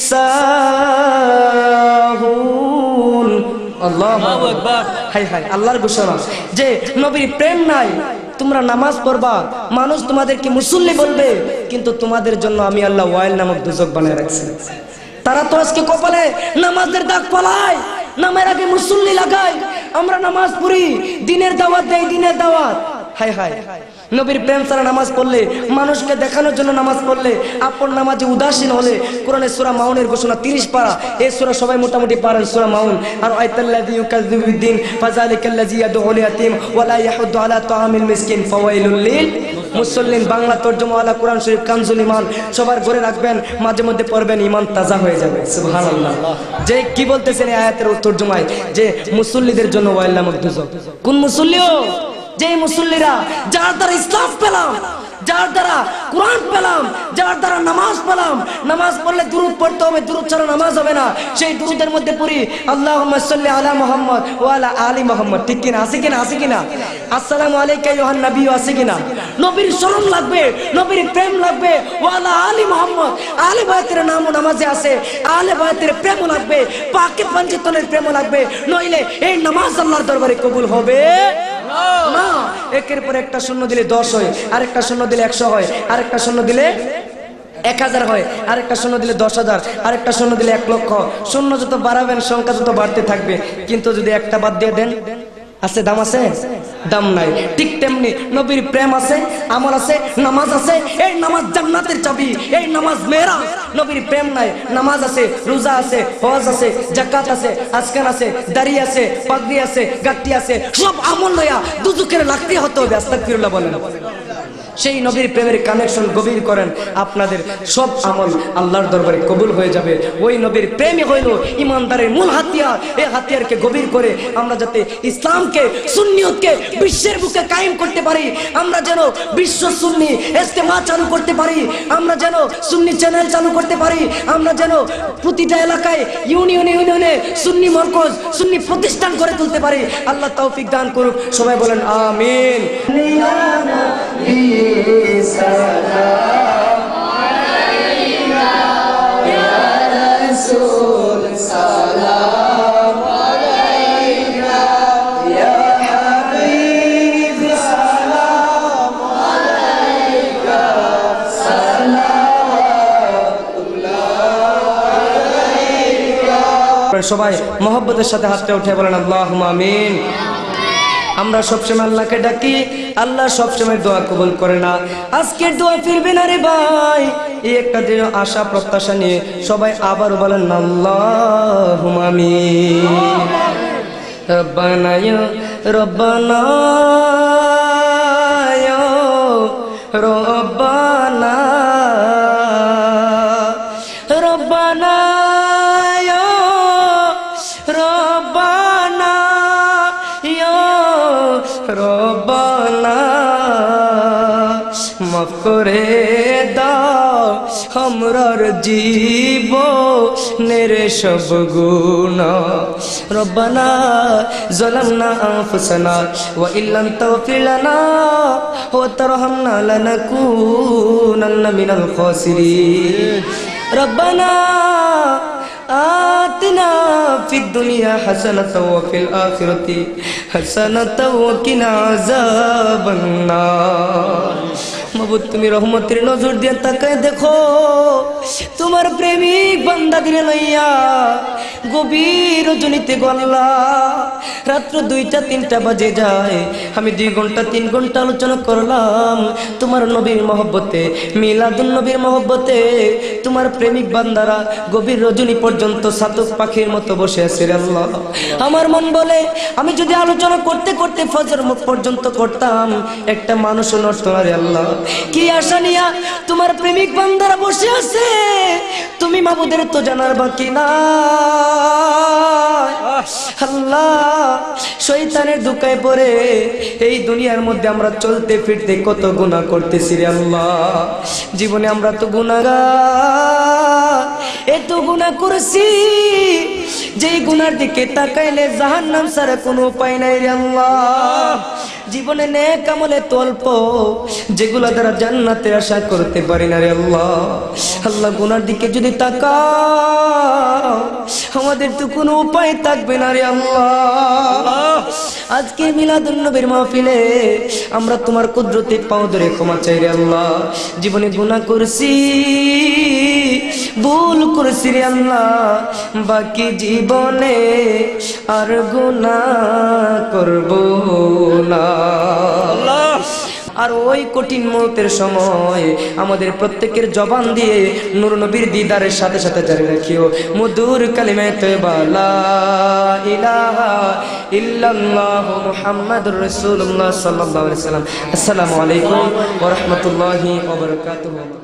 সাহুন। আল্লাহু আকবার। হায় হায়, আল্লাহর ঘোষণা যে নবীর প্রেম নাই, তোমরা নামাজ পড়বা, মানুষ তোমাদেরকে মুসল্লি বলবে, কিন্তু তোমাদের জন্য আমি আল্লাহ ওয়াইল নামক দুজক বানায় রাখছি। তারা তো আজকে কপালে নামাজের দাগ পালায়, নামের আগে মুসল্লি লাগায়, আমরা নামাজ পড়ি, দিনের দাওয়াত দেই, দিনের দাওয়াত। হায় হায়, নবীর প্রেম ছাড়া নামাজ পড়লে, মানুষকে দেখানোর জন্য নামাজ পড়লে, আপন নামাজে উদাসীন হলে, কোরআনে সূরা মাউনের ঘোষণা 30 পারা, এই সূরা সবাই মোটামুটি পারেন, সূরা মাউন। আর আয়াতুল্লাযী ইউকাযযিবু বিদ্দীন ফাযালিকাল্লাযী ইয়াদউল ইয়াতীম ওয়া লা ইয়াহুদ্দু আলা তাআমিল মিসকিন ফাওয়াইলুল লিল মুসাল্লিন। বাংলা তরজমা ওয়ালা কোরআন শরীফ কানজুল ঈমান সবার ঘরে রাখবেন, মাঝে মধ্যে পড়বেন, ঈমান তাজা হয়ে যাবে। সুবহানাল্লাহ। যে কি বলতেছেন এই আয়াতের তরজমায়, যে মুসল্লিদের জন্য ওয়াইল নামক দুজক। কোন মুসল্লিও? যে মুসল্লিরা যার দ্বারা ইসলাম পেলাম, যার দ্বারা কোরআন পেলাম, যার দ্বারা নামাজ পেলাম। নামাজ পড়লে দুরূদ পড়তে হবে, দুরূদ ছাড়া নামাজ হবে না। সেই দুরূদের মধ্যে পড়ি আল্লাহুম্মা সাল্লি আলা মুহাম্মদ ওয়া আলা আলি মুহাম্মদ, ঠিক কিনা? আছে কিনা? আছে কিনা? আসসালামু আলাইকা আইয়ুহান নবী, আছে কিনা? নবীর শরণ লাগবে, নবীর প্রেম লাগবে, ওয়া আলা আলি মুহাম্মদ। আলে বায়তের নামও নামাজে আছে, আলে বায়তের প্রেমও লাগবে, পাকে পঞ্জিতনের প্রেমও লাগবে, নইলে এই নামাজ আল্লাহর দরবারে কবুল হবে না। একের পর একটা শূন্য দিলে 10 হয়, আরেকটা শূন্য দিলে 100 হয়, আরেকটা শূন্য দিলে 1000 হয়, আরেকটা শূন্য দিলে 10,000, আরেকটা শূন্য দিলে 1 লক্ষ। শূন্য যত বাড়াবেন সংখ্যা তত বাড়তে থাকবে, কিন্তু যদি একটা বাদ দিয়ে দেন, আছে দাম? আছে? দাম নাই। ঠিক তেমনি নবীর প্রেম আছে, আমল আছে, নামাজ আছে। এই নামাজ জান্নাতের চাবি, এই নামাজ মেরাজ। নবীর প্রেম নাই, নামাজ আছে, রোজা আছে, হজ আছে, যাকাত আছে, আজকান আছে, দাড়ি আছে, পাগড়ি আছে, গাঁটটি আছে, সব আমল লয়া দুজকের লাগতে হতে হবে। আস্তাগফিরুল্লাহ বলেন। সেই নবীর প্রেমের কানেকশন গভীর করেন, আপনাদের সব আমল আল্লাহর দরবারে কবুল হয়ে যাবে। ওই নবীর প্রেমই হইল ইমানদারের মূল হাতিয়ার। এই হাতিয়ারকে গভীর করে আমরা যাতে ইসলামকে, সুন্নিয়তকে বিশ্বের বুকে কায়েম করতে পারি, আমরা যেন বিশ্ব সুন্নি ইজতেমা চালু করতে পারি, আমরা যেন সুন্নি চ্যানেল চালু করতে পারি, আমরা যেন প্রতিটা এলাকায়, ইউনিয়নে সুন্নি মরকজ, সুন্নি প্রতিষ্ঠান করে তুলতে পারি। আল্লাহ তৌফিক দান করুক। সবাই বলেন আমিন। সালাম আলাইকা ইয়া রাসূল, সালাম আলাইকা ইয়া হাবিব, সালাম আলাইকা, সালাওয়াতুল্লাহ আলাইকা। সবাই মহব্বতের সাথে হাতটা উঠে বলেন আল্লাহুম্মা আমিন। আমরা সবসময় আল্লাহকে ডাকি, আল্লাহ সবসময় দোয়া কবুল করে না। আজকের দোয়া ফিরবে না রে ভাই, এই একটা যে আশা প্রত্যাশা নিয়ে সবাই আবার বলেন আল্লাহুম্মা আমিন। রব্বানা ইয়া রব্বানা ইয়া রব্বানা রব্বানা ইয়া রব্বানা ইয়া রব্বানা, মাফ করে দাও আমরার জীবনের সব গুনাহ রব্বানা যালামনা আনফুসানা ওয়া ইল্লাম তাগফির লানা ওয়া তারহামনা লানাকুনান্না মিনাল খাসিরিন রব্বানা آتنا في الدنيا حسنة وفي الآخرة حسنة وقنا عذاب النار মাবুদ তুমি রহমতের নজর দিয়ে তাকায় দেখো তোমার প্রেমিক বান্দাদের লইয়া গভীর রজনীতে গো আল্লাহ রাত্র 2টা 3টা বাজে যায় আমি 2 ঘন্টা 3 ঘন্টা আলোচনা করলাম তোমার নবীর মহব্বতে মিলাদুন নবীর মহব্বতে তোমার প্রেমিক বান্দারা গভীর রজনী পর্যন্ত সাতক পাখির মতো বসে আছে রে আল্লাহ আমার মন বলে আমি যদি আলোচনা করতে করতে ফজর পর্যন্ত করতাম একটা মানুষও নষ্ট না রে আল্লাহ কি আশা নিয়া তোমার প্রেমিক বান্দারা বসে আছে তুমি মাবুদের তো জানার বাকি না আল্লাহ শয়তানের ধোঁকায় পড়ে এই দুনিয়ার মধ্যে আমরা চলতে ফিরতে কত গুনাহ করতেছি রে আল্লাহ জীবনে আমরা তো গুনাহগার এত গুনাহ করেছি যেই গুনার দিকে তাকাইলে জাহান্নাম ছাড়া কোনো উপায় নাই রে আল্লাহ জীবনে নেক আমলে তো অল্প যেগুলো দ্বারা জান্নাতের আশা করতে পারি না রে আল্লাহ আল্লাহ গুনার দিকে যদি তাকাও আমাদের তো কোনো উপায় থাকবে না রে আল্লাহ আজকে মিলাদুন নবীর মাহফিলে আমরা তোমার কুদরতে পাও ধরে ক্ষমা চাই রে আল্লাহ জীবনে গুনাহ করেছি ভুল করেছি রে আল্লাহ বাকি জীবনে আর গুনাহ করব না আর ওই কঠিন মুহূর্তের সময় আমাদের প্রত্যেকের জবান দিয়ে নূর নবীর দিদারের সাথে সাথে জারি রাখিও মধুর কালিমা তয়বা লা ইলাহা ইল্লাল্লাহু মুহাম্মাদুর রাসূলুল্লাহ সাল্লাল্লাহু আলাইহি ওয়াসাল্লাম। আসসালামু আলাইকুম ওয়া রাহমাতুল্লাহি ওয়া বারাকাতুহু।